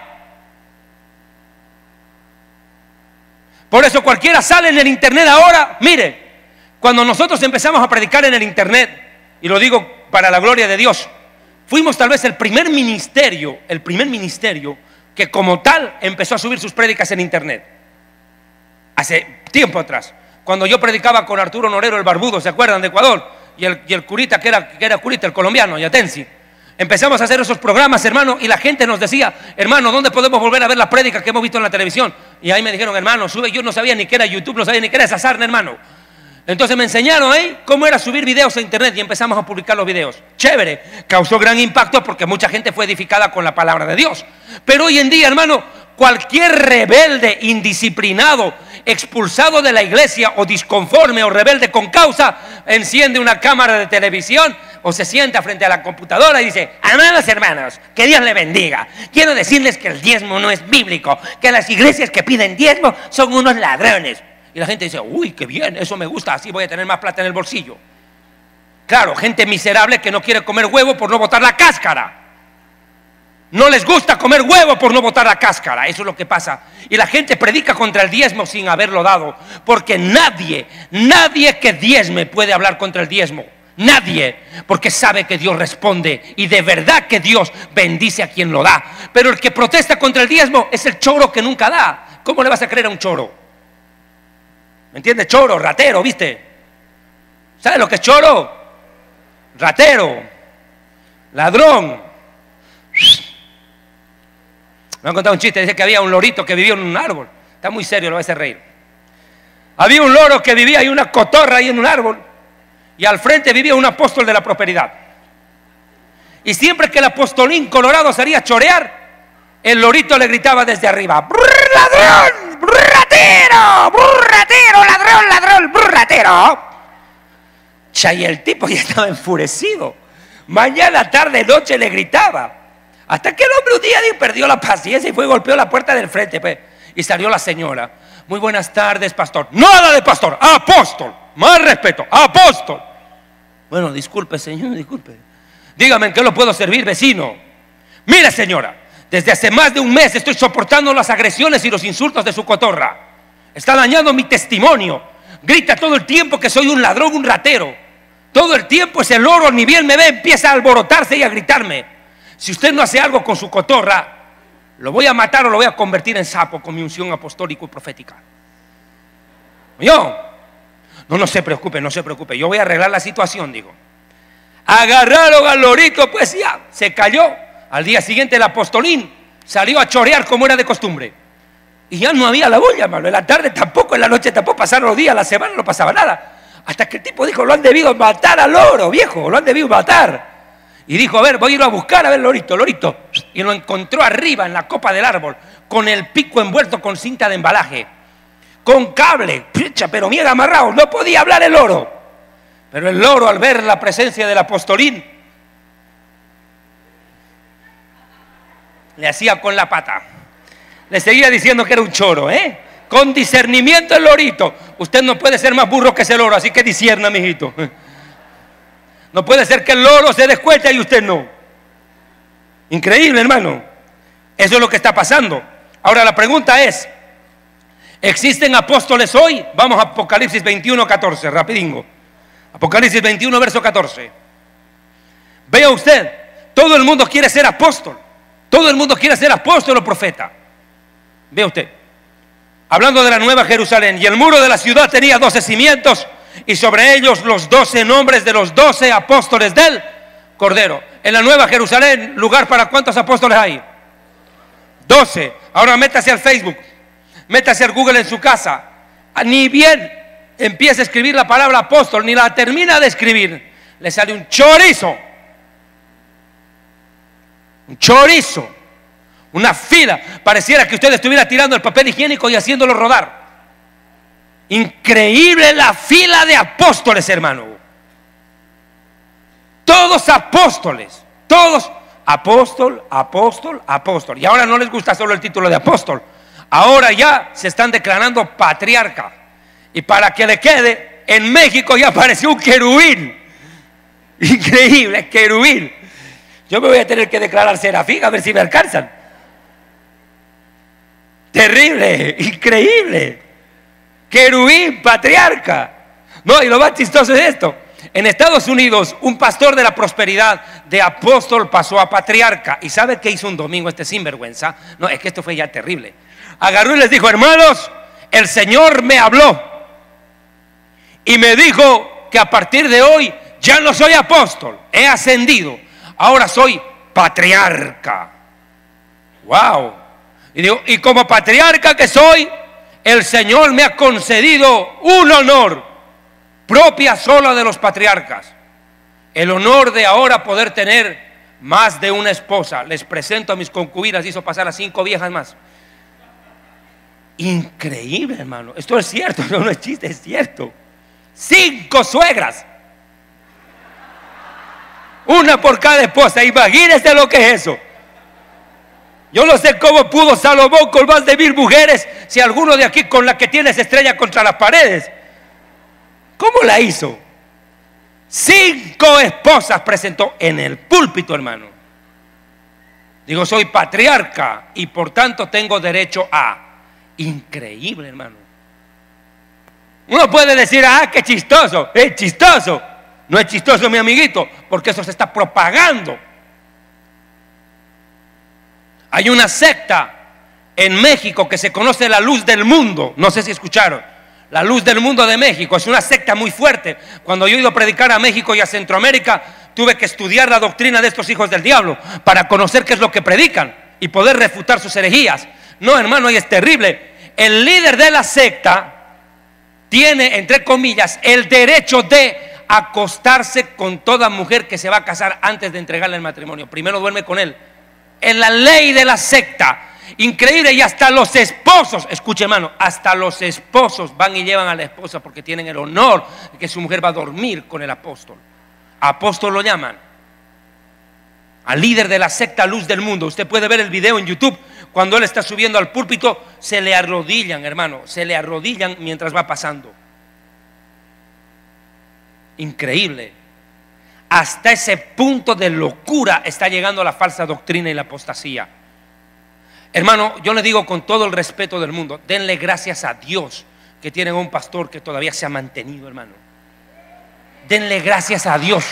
Speaker 1: Por eso cualquiera sale en el internet ahora. Mire, cuando nosotros empezamos a predicar en el internet, y lo digo para la gloria de Dios, fuimos tal vez el primer ministerio, el primer ministerio que como tal empezó a subir sus prédicas en internet. Hace tiempo atrás, cuando yo predicaba con Arturo Norero el barbudo, ¿se acuerdan? De Ecuador, y el, y el curita que era, que era curita, el colombiano, Yatensi. Empezamos a hacer esos programas, hermano, y la gente nos decía: hermano, ¿dónde podemos volver a ver la prédica que hemos visto en la televisión? Y ahí me dijeron: hermano, sube. Yo no sabía ni qué era YouTube, no sabía ni qué era esa sarna, hermano. Entonces me enseñaron ahí cómo era subir videos a internet y empezamos a publicar los videos. Chévere, causó gran impacto porque mucha gente fue edificada con la palabra de Dios. Pero hoy en día, hermano, cualquier rebelde, indisciplinado, expulsado de la iglesia o disconforme o rebelde con causa, enciende una cámara de televisión o se sienta frente a la computadora y dice: amados hermanos, que Dios le bendiga. Quiero decirles que el diezmo no es bíblico, que las iglesias que piden diezmo son unos ladrones. Y la gente dice: uy, qué bien, eso me gusta, así voy a tener más plata en el bolsillo. Claro, gente miserable que no quiere comer huevo por no botar la cáscara. No les gusta comer huevo por no botar la cáscara. Eso es lo que pasa. Y la gente predica contra el diezmo sin haberlo dado. Porque nadie, nadie que diezme puede hablar contra el diezmo. Nadie, porque sabe que Dios responde y de verdad que Dios bendice a quien lo da. Pero el que protesta contra el diezmo es el choro que nunca da. ¿Cómo le vas a creer a un choro? ¿Me entiendes? Choro, ratero, ¿viste? ¿Sabes lo que es choro? Ratero, ladrón. Me han contado un chiste, dice que había un lorito que vivía en un árbol. Está muy serio, lo va a hacer reír. Había un loro que vivía ahí, una cotorra ahí en un árbol, y al frente vivía un apóstol de la prosperidad. Y siempre que el apostolín colorado salía a chorear, el lorito le gritaba desde arriba: ¡brr, ladrón! ¡Brr, ratero! ¡Brr, ratero! ¡Ladrón, ladrón! ¡Brr, ratero! Cha, y el tipo ya estaba enfurecido. Mañana, tarde, noche le gritaba. Hasta que el hombre un día perdió la paciencia y fue y golpeó la puerta del frente, pues, y salió la señora. Muy buenas tardes, pastor. Nada de pastor, apóstol. Más respeto, apóstol. Bueno, disculpe, señor, disculpe. Dígame, ¿en qué lo puedo servir, vecino? Mire, señora, desde hace más de un mes estoy soportando las agresiones y los insultos de su cotorra. Está dañando mi testimonio. Grita todo el tiempo que soy un ladrón, un ratero. Todo el tiempo ese loro, ni bien me ve, empieza a alborotarse y a gritarme. Si usted no hace algo con su cotorra, lo voy a matar o lo voy a convertir en sapo con mi unción apostólica y profética. ¿Yo? No, no se preocupe, no se preocupe. Yo voy a arreglar la situación, digo. Agarraron al lorito, pues ya, se cayó. Al día siguiente el apostolín salió a chorear como era de costumbre. Y ya no había la bulla, hermano. En la tarde tampoco, en la noche tampoco, pasaron los días, la semana no pasaba nada. Hasta que el tipo dijo: lo han debido matar al loro, viejo, lo han debido matar. Y dijo: a ver, voy a ir a buscar a ver lorito, lorito. Y lo encontró arriba en la copa del árbol, con el pico envuelto con cinta de embalaje, con cable, pero bien amarrado. No podía hablar el loro. Pero el loro, al ver la presencia del apostolín, le hacía con la pata. Le seguía diciendo que era un choro, ¿eh? Con discernimiento el lorito. Usted no puede ser más burro que ese loro, así que discierna, mijito. No puede ser que el loro se dé cuenta y usted no. Increíble, hermano. Eso es lo que está pasando. Ahora la pregunta es, ¿existen apóstoles hoy? Vamos a Apocalipsis veintiuno, catorce, rapidingo. Apocalipsis veintiuno, verso catorce. Vea usted, todo el mundo quiere ser apóstol. Todo el mundo quiere ser apóstol o profeta. Vea usted, hablando de la Nueva Jerusalén, y el muro de la ciudad tenía doce cimientos, y sobre ellos los doce nombres de los doce apóstoles del Cordero. En la Nueva Jerusalén, ¿lugar para cuántos apóstoles hay? doce. Ahora métase al Facebook, métase al Google en su casa. Ni bien empieza a escribir la palabra apóstol, ni la termina de escribir, le sale un chorizo. Un chorizo. Una fila. Pareciera que usted estuviera tirando el papel higiénico y haciéndolo rodar. Increíble la fila de apóstoles, hermano. Todos apóstoles. Todos apóstol, apóstol, apóstol. Y ahora no les gusta solo el título de apóstol. Ahora ya se están declarando patriarca. Y para que le quede, en México ya apareció un querubín. Increíble, querubín. Yo me voy a tener que declarar serafín a ver si me alcanzan. Terrible, increíble. Querubín, patriarca. No, y lo más chistoso es esto. En Estados Unidos, un pastor de la prosperidad de apóstol pasó a patriarca. ¿Y sabe qué hizo un domingo este sinvergüenza? No, es que esto fue ya terrible. Agarró y les dijo: hermanos, el Señor me habló y me dijo que a partir de hoy ya no soy apóstol, he ascendido, ahora soy patriarca. Wow. Y digo, y como patriarca que soy, el Señor me ha concedido un honor propia solo de los patriarcas. El honor de ahora poder tener más de una esposa. Les presento a mis concubinas, hizo pasar a cinco viejas más. Increíble, hermano. Esto es cierto, no, no es chiste, es cierto. Cinco suegras. Una por cada esposa. Imagínense lo que es eso. Yo no sé cómo pudo Salomón con más de mil mujeres, si alguno de aquí con la que tiene se estrella contra las paredes. ¿Cómo la hizo? Cinco esposas presentó en el púlpito, hermano. Digo, soy patriarca y por tanto tengo derecho a. Increíble, hermano. Uno puede decir, ah, qué chistoso. Es chistoso. No es chistoso, mi amiguito, porque eso se está propagando. Hay una secta en México que se conoce la Luz del Mundo. No sé si escucharon. La Luz del Mundo de México es una secta muy fuerte. Cuando yo he ido a predicar a México y a Centroamérica, tuve que estudiar la doctrina de estos hijos del diablo para conocer qué es lo que predican y poder refutar sus herejías. No, hermano, y es terrible. El líder de la secta tiene, entre comillas, el derecho de acostarse con toda mujer que se va a casar antes de entregarle el matrimonio. Primero duerme con él. En la ley de la secta. Increíble. Y hasta los esposos, escuche, hermano, hasta los esposos van y llevan a la esposa porque tienen el honor de que su mujer va a dormir con el apóstol. Apóstol lo llaman. Al líder de la secta Luz del Mundo. Usted puede ver el video en YouTube. Cuando él está subiendo al púlpito, se le arrodillan, hermano. Se le arrodillan mientras va pasando. Increíble. Hasta ese punto de locura está llegando la falsa doctrina y la apostasía. Hermano, yo le digo con todo el respeto del mundo, denle gracias a Dios que tienen un pastor que todavía se ha mantenido, hermano. Denle gracias a Dios.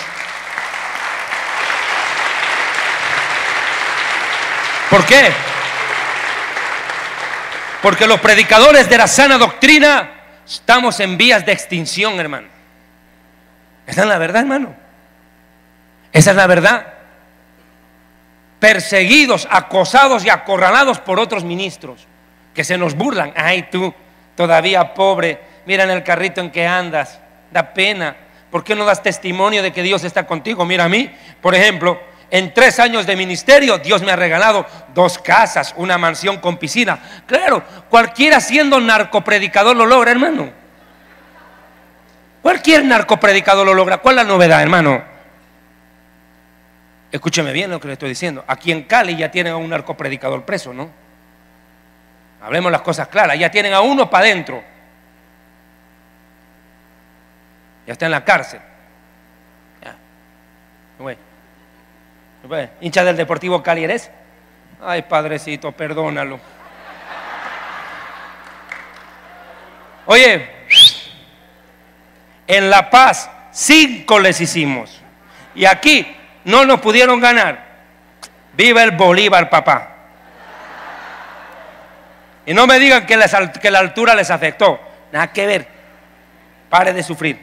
Speaker 1: ¿Por qué? Porque los predicadores de la sana doctrina estamos en vías de extinción, hermano. Esa es la verdad, hermano. Esa es la verdad. Perseguidos, acosados y acorralados por otros ministros que se nos burlan. Ay, tú, todavía pobre, mira en el carrito en que andas, da pena. ¿Por qué no das testimonio de que Dios está contigo? Mira a mí, por ejemplo, en tres años de ministerio, Dios me ha regalado dos casas, una mansión con piscina. Claro, cualquiera siendo narcopredicador lo logra, hermano. Cualquier narcopredicador lo logra. ¿Cuál es la novedad, hermano? Escúcheme bien lo que le estoy diciendo. Aquí en Cali ya tienen a un narcopredicador preso, ¿no? Hablemos las cosas claras. Ya tienen a uno para adentro. Ya está en la cárcel. Ya. Bueno. Hincha del Deportivo Cali eres. Ay, Padrecito, perdónalo. Oye, en La Paz cinco les hicimos y aquí no nos pudieron ganar. Viva el Bolívar, papá. Y no me digan que, les, que la altura les afectó. Nada que ver. Pare de sufrir.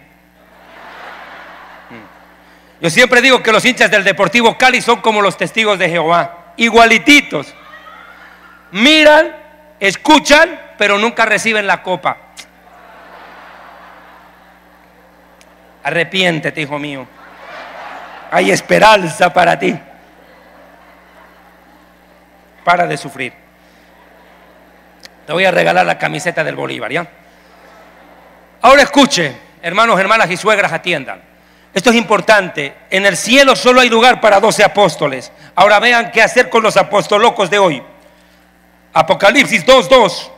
Speaker 1: Yo siempre digo que los hinchas del Deportivo Cali son como los testigos de Jehová, igualititos. Miran, escuchan, pero nunca reciben la copa. Arrepiéntete, hijo mío. Hay esperanza para ti. Para de sufrir. Te voy a regalar la camiseta del Bolívar, ¿ya? Ahora escuche, hermanos, hermanas y suegras, atiendan. Esto es importante. En el cielo solo hay lugar para doce apóstoles. Ahora vean qué hacer con los apostolocos de hoy. Apocalipsis dos, dos.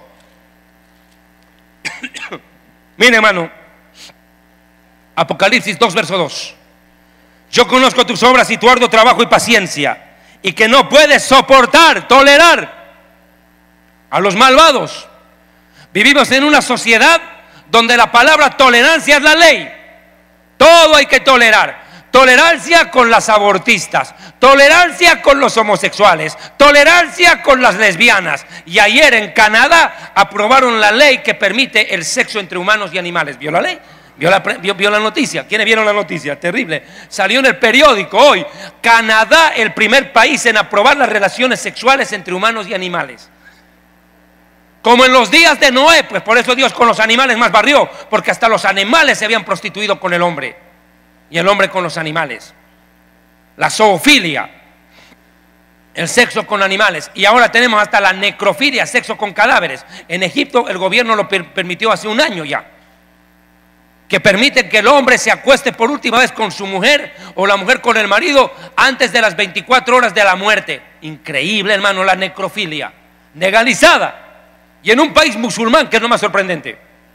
Speaker 1: Mire, hermano. Apocalipsis dos, verso dos. Yo conozco tus obras y tu arduo trabajo y paciencia, y que no puedes soportar, tolerar a los malvados. Vivimos en una sociedad donde la palabra tolerancia es la ley. Todo hay que tolerar. Tolerancia con las abortistas, tolerancia con los homosexuales, tolerancia con las lesbianas. Y ayer en Canadá aprobaron la ley que permite el sexo entre humanos y animales. ¿Vio la ley? ¿Vio la, vio, vio la noticia? ¿Quiénes vieron la noticia? Terrible. Salió en el periódico hoy. Canadá, el primer país en aprobar las relaciones sexuales entre humanos y animales. Como en los días de Noé, pues por eso Dios con los animales más barrió, porque hasta los animales se habían prostituido con el hombre y el hombre con los animales. La zoofilia, el sexo con animales, y ahora tenemos hasta la necrofilia, sexo con cadáveres. En Egipto el gobierno lo per permitió hace un año ya, que permite que el hombre se acueste por última vez con su mujer o la mujer con el marido antes de las veinticuatro horas de la muerte. Increíble, hermano, la necrofilia legalizada. Y en un país musulmán, que es lo más sorprendente.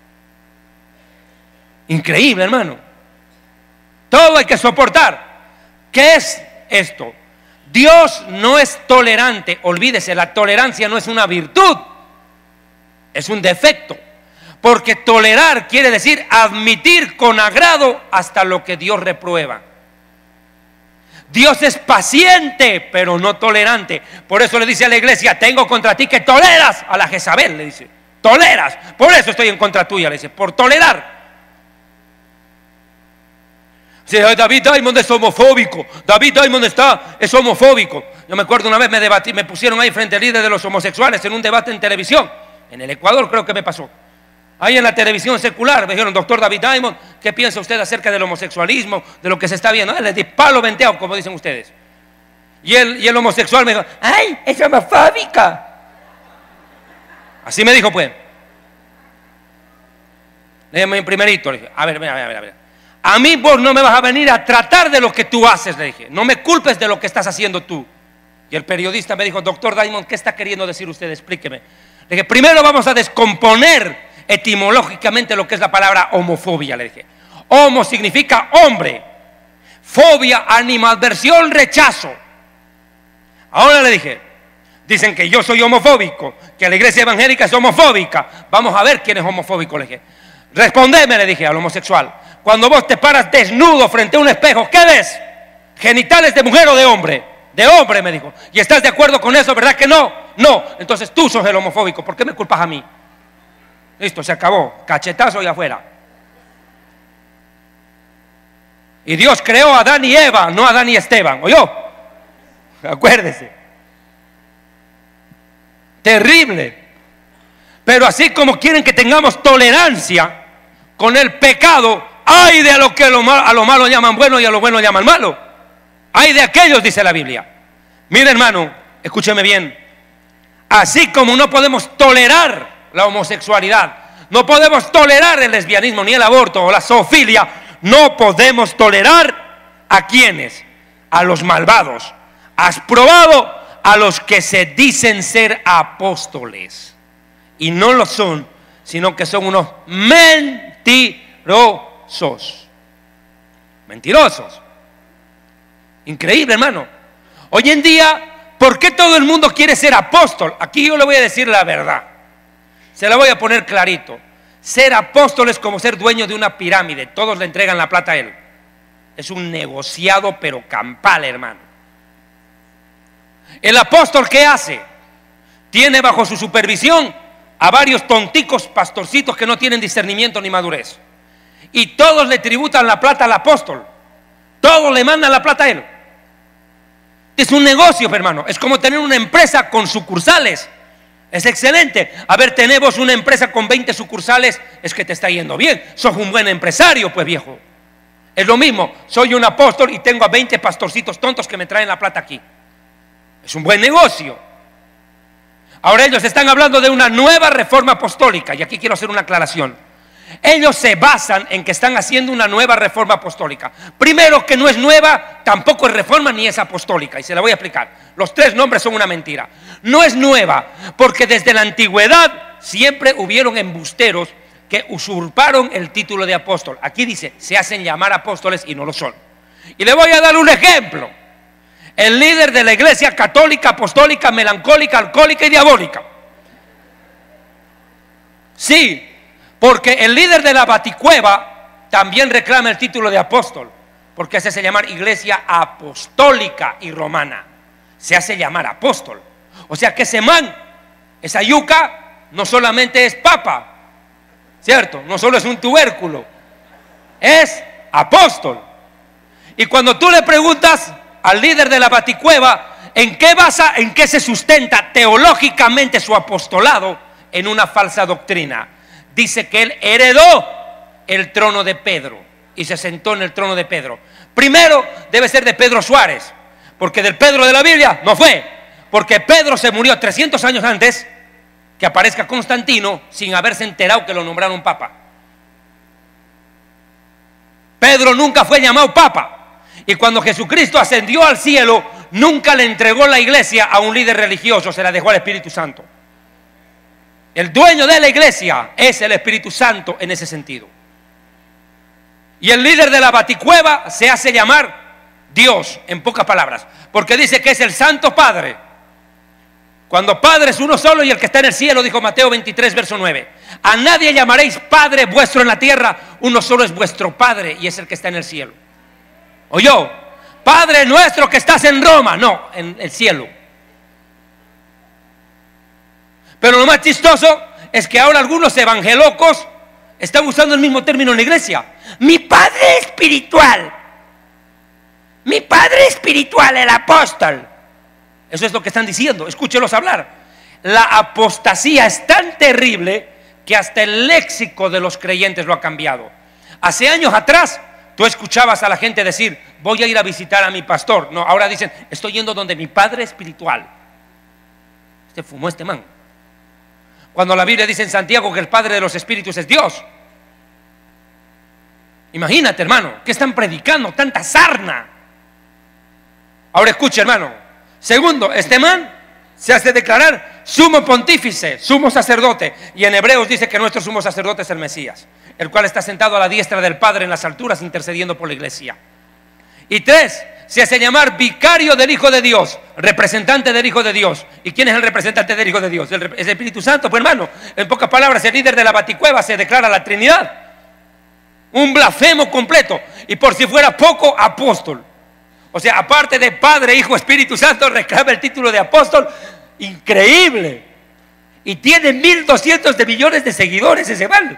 Speaker 1: Increíble, hermano. Todo hay que soportar. ¿Qué es esto? Dios no es tolerante. Olvídese, la tolerancia no es una virtud, es un defecto. Porque tolerar quiere decir admitir con agrado hasta lo que Dios reprueba. Dios es paciente, pero no tolerante. Por eso le dice a la iglesia: tengo contra ti que toleras a la Jezabel, le dice. Toleras, por eso estoy en contra tuya, le dice, por tolerar. Si David Diamond es homofóbico, David Diamond está, es homofóbico. Yo me acuerdo una vez me debatí, me pusieron ahí frente al líder de los homosexuales en un debate en televisión. En el Ecuador creo que me pasó. Ahí en la televisión secular me dijeron: doctor David Diamond, ¿qué piensa usted acerca del homosexualismo, de lo que se está viendo? Ah, les di palo venteado, como dicen ustedes. Y el, y el homosexual me dijo: ¡ay, es homofóbica! Así me dijo, pues. Déjame un primerito, le dije: a ver, a ver, a ver, a ver. A mí vos no me vas a venir a tratar de lo que tú haces, le dije. No me culpes de lo que estás haciendo tú. Y el periodista me dijo: doctor Diamond, ¿qué está queriendo decir usted? Explíqueme. Le dije: primero vamos a descomponer etimológicamente lo que es la palabra homofobia. Le dije: homo significa hombre, fobia, animadversión, rechazo. Ahora le dije: dicen que yo soy homofóbico, que la iglesia evangélica es homofóbica. Vamos a ver quién es homofóbico, le dije. Respondeme, le dije al homosexual: cuando vos te paras desnudo frente a un espejo, ¿qué ves? ¿Genitales de mujer o de hombre? De hombre, me dijo. ¿Y estás de acuerdo con eso? ¿Verdad que no? No. Entonces tú sos el homofóbico. ¿Por qué me culpas a mí? Listo, se acabó. Cachetazo y afuera. Y Dios creó a Adán y Eva, no a Adán y Esteban. ¿Oyó? Acuérdese. Terrible. Pero así como quieren que tengamos tolerancia con el pecado, hay de a lo que a lo, malo, a lo malo llaman bueno y a lo bueno llaman malo. Hay de aquellos, dice la Biblia. Mire, hermano, escúcheme bien. Así como no podemos tolerar la homosexualidad, no podemos tolerar el lesbianismo ni el aborto o la zoofilia, no podemos tolerar a quienes, a los malvados. Has probado a los que se dicen ser apóstoles y no lo son, sino que son unos mentirosos. Mentirosos. Increíble, hermano. Hoy en día ¿por qué todo el mundo quiere ser apóstol? Aquí yo le voy a decir la verdad. Se la voy a poner clarito. Ser apóstol es como ser dueño de una pirámide. Todos le entregan la plata a él. Es un negociado pero campal, hermano. El apóstol, ¿qué hace? Tiene bajo su supervisión a varios tonticos pastorcitos que no tienen discernimiento ni madurez. Y todos le tributan la plata al apóstol. Todos le mandan la plata a él. Es un negocio, hermano. Es como tener una empresa con sucursales. Es excelente. A ver, tenemos una empresa con veinte sucursales. Es que te está yendo bien. Sos un buen empresario, pues, viejo. Es lo mismo. Soy un apóstol y tengo a veinte pastorcitos tontos que me traen la plata aquí. Es un buen negocio. Ahora ellos están hablando de una nueva reforma apostólica. Y aquí quiero hacer una aclaración. Ellos se basan en que están haciendo una nueva reforma apostólica. Primero, que no es nueva, tampoco es reforma ni es apostólica. Y se la voy a explicar. Los tres nombres son una mentira. No es nueva, porque desde la antigüedad siempre hubieron embusteros que usurparon el título de apóstol. Aquí dice, se hacen llamar apóstoles y no lo son. Y le voy a dar un ejemplo. El líder de la iglesia católica, apostólica, melancólica, alcohólica y diabólica. Sí. Porque el líder de la Baticueva también reclama el título de apóstol, porque se hace llamar iglesia apostólica y romana. Se hace llamar apóstol. O sea que ese man, esa yuca, no solamente es papa, ¿cierto? No solo es un tubérculo, es apóstol. Y cuando tú le preguntas al líder de la Baticueva en qué basa, en qué se sustenta teológicamente su apostolado, en una falsa doctrina. Dice que él heredó el trono de Pedro y se sentó en el trono de Pedro. Primero debe ser de Pedro Suárez, porque del Pedro de la Biblia no fue, porque Pedro se murió trescientos años antes que aparezca Constantino sin haberse enterado que lo nombraron papa. Pedro nunca fue llamado papa, y cuando Jesucristo ascendió al cielo nunca le entregó la iglesia a un líder religioso, se la dejó al Espíritu Santo. El dueño de la iglesia es el Espíritu Santo en ese sentido. Y el líder de la Baticueva se hace llamar Dios, en pocas palabras, porque dice que es el Santo Padre. Cuando Padre es uno solo y el que está en el cielo, dijo Mateo veintitrés, verso nueve. A nadie llamaréis Padre vuestro en la tierra, uno solo es vuestro Padre y es el que está en el cielo. ¿Oyó? Padre nuestro que estás en Roma, no, en el cielo. Pero lo más chistoso es que ahora algunos evangelocos están usando el mismo término en la iglesia. Mi padre espiritual. Mi padre espiritual, el apóstol. Eso es lo que están diciendo. Escúchelos hablar. La apostasía es tan terrible que hasta el léxico de los creyentes lo ha cambiado. Hace años atrás tú escuchabas a la gente decir, voy a ir a visitar a mi pastor. No, ahora dicen, estoy yendo donde mi padre espiritual. Este fumó este man. Cuando la Biblia dice en Santiago que el Padre de los Espíritus es Dios. Imagínate, hermano, ¿qué están predicando? Tanta sarna. Ahora escuche, hermano. Segundo, este man se hace declarar sumo pontífice, sumo sacerdote. Y en Hebreos dice que nuestro sumo sacerdote es el Mesías, el cual está sentado a la diestra del Padre en las alturas intercediendo por la iglesia. Y tres, se hace llamar vicario del Hijo de Dios, representante del Hijo de Dios. ¿Y quién es el representante del Hijo de Dios? El, es el Espíritu Santo, pues hermano. En pocas palabras, el líder de la Baticueva se declara la Trinidad. Un blasfemo completo. Y por si fuera poco, apóstol. O sea, aparte de Padre, Hijo, Espíritu Santo, reclama el título de apóstol. Increíble. Y tiene mil doscientos de millones de seguidores ese man.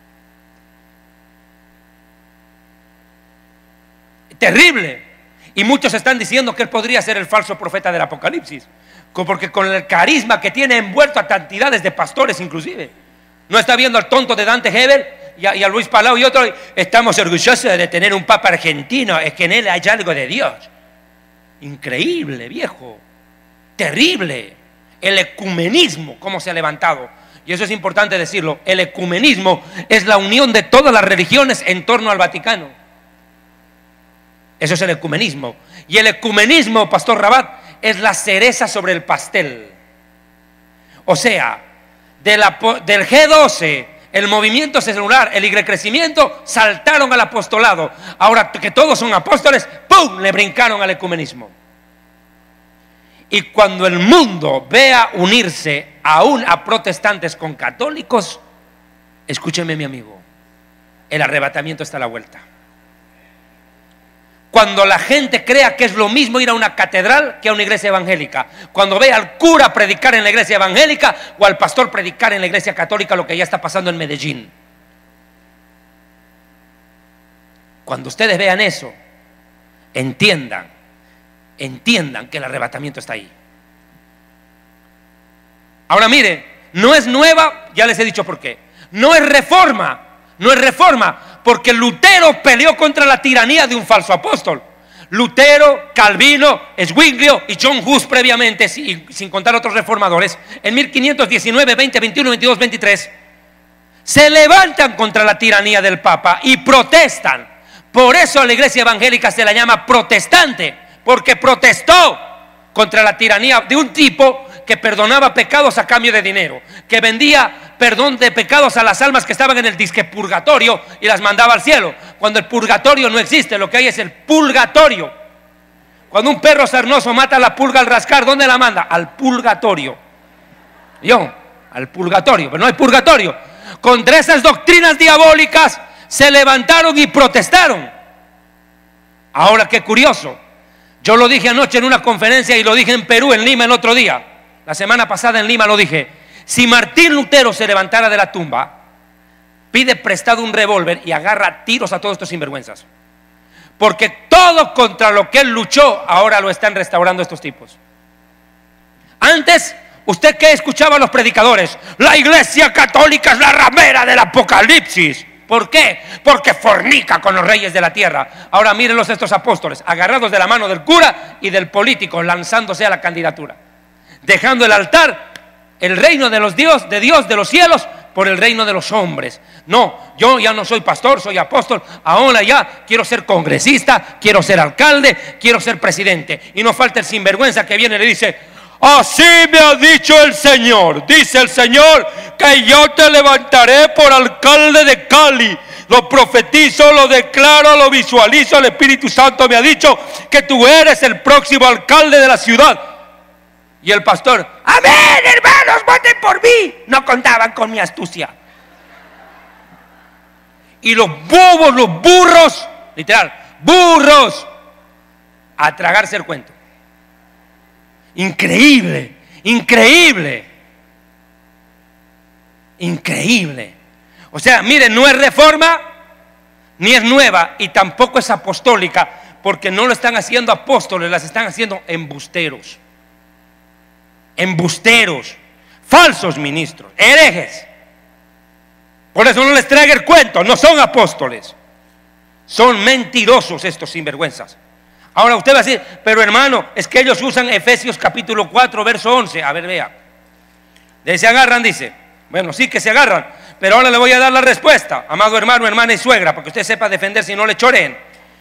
Speaker 1: Terrible. Y muchos están diciendo que él podría ser el falso profeta del Apocalipsis, porque con el carisma que tiene envuelto a cantidades de pastores inclusive. No está viendo al tonto de Dante Hebel y a, y a Luis Palau y otros. Estamos orgullosos de tener un papa argentino, es que en él hay algo de Dios. Increíble, viejo. Terrible. El ecumenismo, cómo se ha levantado. Y eso es importante decirlo. El ecumenismo es la unión de todas las religiones en torno al Vaticano. Eso es el ecumenismo. Y el ecumenismo, Pastor Rabat, es la cereza sobre el pastel. O sea, de la, del G doce, el movimiento celular, el igrecrecimiento, saltaron al apostolado. Ahora que todos son apóstoles, ¡pum!, le brincaron al ecumenismo. Y cuando el mundo vea unirse aún a protestantes con católicos, escúcheme, mi amigo, el arrebatamiento está a la vuelta. Cuando la gente crea que es lo mismo ir a una catedral que a una iglesia evangélica, cuando vea al cura predicar en la iglesia evangélica o al pastor predicar en la iglesia católica, lo que ya está pasando en Medellín. Cuando ustedes vean eso, entiendan, entiendan que el arrebatamiento está ahí. Ahora mire, no es nueva, ya les he dicho por qué. No es reforma, no es reforma, porque Lutero peleó contra la tiranía de un falso apóstol. Lutero, Calvino, Zwinglio y John Hus previamente, sin, sin contar otros reformadores, en mil quinientos diecinueve, veinte, veintiuno, veintidós, veintitrés, se levantan contra la tiranía del Papa y protestan. Por eso a la iglesia evangélica se la llama protestante, porque protestó contra la tiranía de un tipo que perdonaba pecados a cambio de dinero, que vendía perdón de pecados a las almas que estaban en el disque purgatorio y las mandaba al cielo, cuando el purgatorio no existe. Lo que hay es el purgatorio. Cuando un perro sarnoso mata a la pulga al rascar, ¿dónde la manda? Al purgatorio. Yo, al purgatorio, pero no hay purgatorio. Contra esas doctrinas diabólicas se levantaron y protestaron. Ahora, qué curioso, yo lo dije anoche en una conferencia y lo dije en Perú, en Lima, el otro día. La semana pasada en Lima lo dije. Si Martín Lutero se levantara de la tumba, pide prestado un revólver y agarra tiros a todos estos sinvergüenzas, porque todo contra lo que él luchó ahora lo están restaurando estos tipos. Antes, ¿usted qué escuchaba a los predicadores? La iglesia católica es la ramera del apocalipsis. ¿Por qué? Porque fornica con los reyes de la tierra. Ahora mírenlos estos apóstoles, agarrados de la mano del cura y del político, lanzándose a la candidatura, dejando el altar, el reino de los Dios, de Dios de los cielos, por el reino de los hombres. No, yo ya no soy pastor, soy apóstol. Ahora ya quiero ser congresista, quiero ser alcalde, quiero ser presidente. Y no falta el sinvergüenza que viene y le dice: así me ha dicho el Señor, dice el Señor, que yo te levantaré por alcalde de Cali. Lo profetizo, lo declaro, lo visualizo. El Espíritu Santo me ha dicho que tú eres el próximo alcalde de la ciudad. Y el pastor: amén, hermanos, voten por mí. No contaban con mi astucia. Y los bobos, los burros, literal, burros, a tragarse el cuento. Increíble, increíble, increíble. O sea, miren, no es reforma, ni es nueva, y tampoco es apostólica, porque no lo están haciendo apóstoles, las están haciendo embusteros. Embusteros, falsos ministros, herejes. Por eso no les traiga el cuento, no son apóstoles, son mentirosos estos sinvergüenzas. Ahora usted va a decir: pero hermano, es que ellos usan Efesios capítulo cuatro, verso once. A ver, vea. De ahí se agarran, dice. Bueno, sí que se agarran, pero ahora le voy a dar la respuesta, amado hermano, hermana y suegra, para que usted sepa defenderse y no le choreen.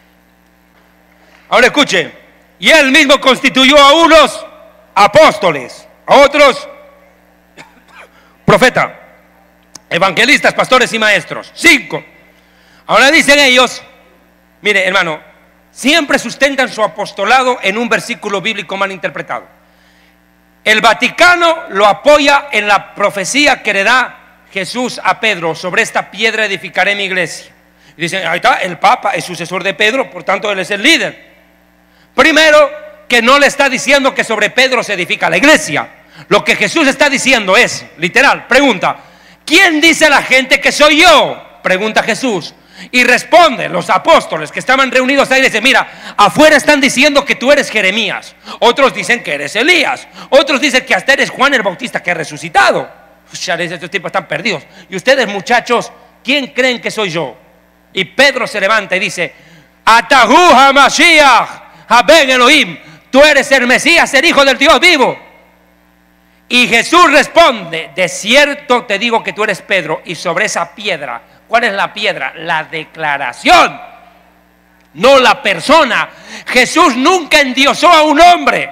Speaker 1: Ahora escuche: y él mismo constituyó a unos apóstoles, a otros profetas, evangelistas, pastores y maestros. Cinco. Ahora dicen ellos, mire hermano, siempre sustentan su apostolado en un versículo bíblico mal interpretado. El Vaticano lo apoya en la profecía que le da Jesús a Pedro: sobre esta piedra edificaré mi iglesia. Y dicen: ahí está, el Papa es sucesor de Pedro, por tanto él es el líder. Primero, que no le está diciendo que sobre Pedro se edifica la iglesia. Lo que Jesús está diciendo es, literal, pregunta: ¿quién dice la gente que soy yo? Pregunta Jesús. Y responden los apóstoles que estaban reunidos ahí, dicen: mira, afuera están diciendo que tú eres Jeremías, otros dicen que eres Elías, otros dicen que hasta eres Juan el Bautista que ha resucitado. Estos tipos están perdidos. Y ustedes, muchachos, ¿quién creen que soy yo? Y Pedro se levanta y dice: Atahu HaMashiach, Haben Elohim, tú eres el Mesías, el Hijo del Dios vivo. Y Jesús responde: de cierto te digo que tú eres Pedro, y sobre esa piedra. ¿Cuál es la piedra? La declaración, no la persona. Jesús nunca endiosó a un hombre.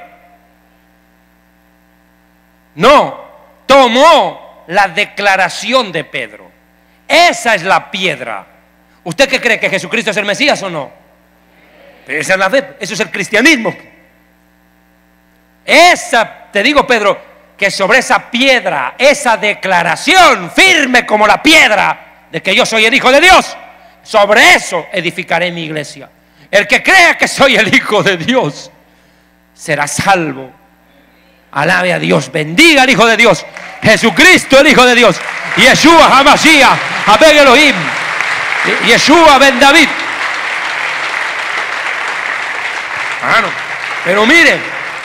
Speaker 1: No, tomó la declaración de Pedro. Esa es la piedra. ¿Usted qué cree? ¿Que Jesucristo es el Mesías o no? Esa es la fe, eso es el cristianismo. Esa, te digo, Pedro, que sobre esa piedra, esa declaración firme como la piedra de que yo soy el Hijo de Dios, sobre eso edificaré mi iglesia. El que crea que soy el Hijo de Dios será salvo. Alabe a Dios, bendiga al Hijo de Dios, Jesucristo el Hijo de Dios, Yeshua HaMashiach, Abed Elohim, Yeshua Ben David. Bueno, pero miren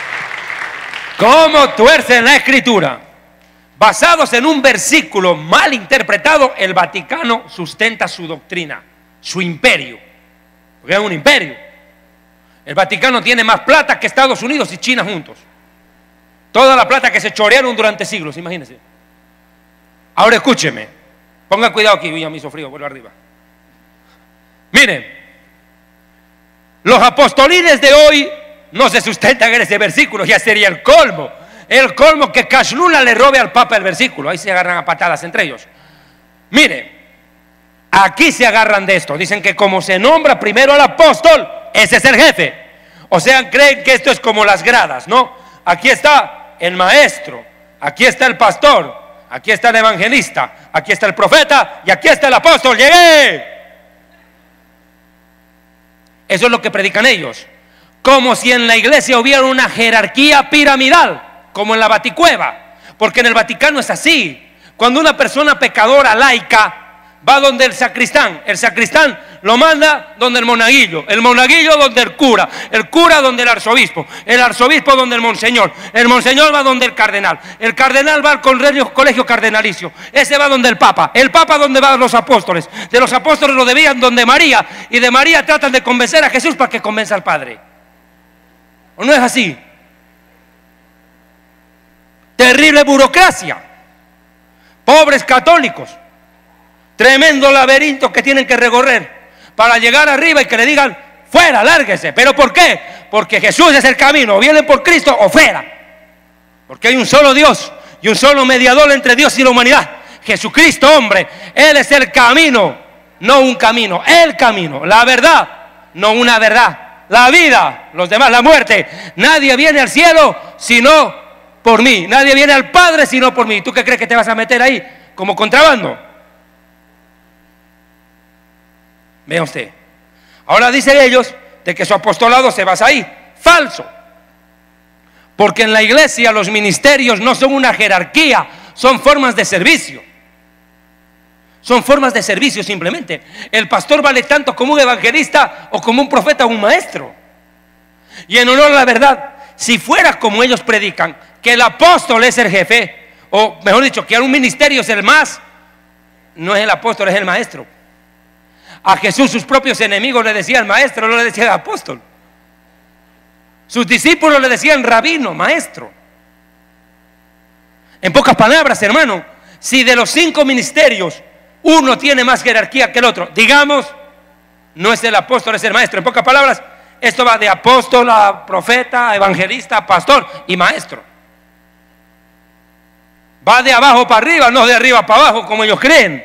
Speaker 1: cómo tuercen la Escritura. Basados en un versículo mal interpretado, el Vaticano sustenta su doctrina, su imperio, porque es un imperio. El Vaticano tiene más plata que Estados Unidos y China juntos. Toda la plata que se chorearon durante siglos, imagínense. Ahora escúcheme, ponga cuidado aquí, ya me hizo frío, vuelvo arriba. Miren, los apostolines de hoy no se sustentan en ese versículo, ya sería el colmo. El colmo que Cashlula le robe al Papa el versículo, ahí se agarran a patadas entre ellos. Miren, aquí se agarran de esto, dicen que como se nombra primero al apóstol, ese es el jefe. O sea, creen que esto es como las gradas, ¿no? Aquí está el maestro, aquí está el pastor, aquí está el evangelista, aquí está el profeta y aquí está el apóstol. ¡Llegué! Eso es lo que predican ellos. Como si en la iglesia hubiera una jerarquía piramidal, como en la Baticueva, porque en el Vaticano es así. Cuando una persona pecadora laica va donde el sacristán, el sacristán lo manda donde el monaguillo, el monaguillo donde el cura, el cura donde el arzobispo, el arzobispo donde el monseñor, el monseñor va donde el cardenal, el cardenal va al colegio, colegio cardenalicio, ese va donde el papa, el papa donde van los apóstoles, de los apóstoles lo debían donde María, y de María tratan de convencer a Jesús para que convenza al Padre. ¿O no es así? Terrible burocracia, pobres católicos, tremendo laberinto que tienen que recorrer para llegar arriba y que le digan, fuera, lárguese. ¿Pero por qué? Porque Jesús es el camino, o vienen por Cristo o fuera. Porque hay un solo Dios y un solo mediador entre Dios y la humanidad, Jesucristo, hombre. Él es el camino, no un camino, el camino, la verdad, no una verdad, la vida, los demás la muerte. Nadie viene al cielo sino por mí, nadie viene al Padre sino por mí. ¿Tú qué crees que te vas a meter ahí como contrabando? Vea usted. Ahora dicen ellos de que su apostolado se basa ahí. Falso. Porque en la iglesia los ministerios no son una jerarquía, son formas de servicio. Son formas de servicio simplemente. El pastor vale tanto como un evangelista o como un profeta o un maestro. Y en honor a la verdad, si fuera como ellos predican, que el apóstol es el jefe, o mejor dicho, que un ministerio es el más, no es el apóstol, es el maestro. A Jesús sus propios enemigos le decían maestro, no le decían apóstol. Sus discípulos le decían rabino, maestro. En pocas palabras, hermano, si de los cinco ministerios uno tiene más jerarquía que el otro, digamos, no es el apóstol, es el maestro. En pocas palabras, esto va de apóstol a profeta, a evangelista, a pastor y maestro. Va de abajo para arriba, no de arriba para abajo como ellos creen.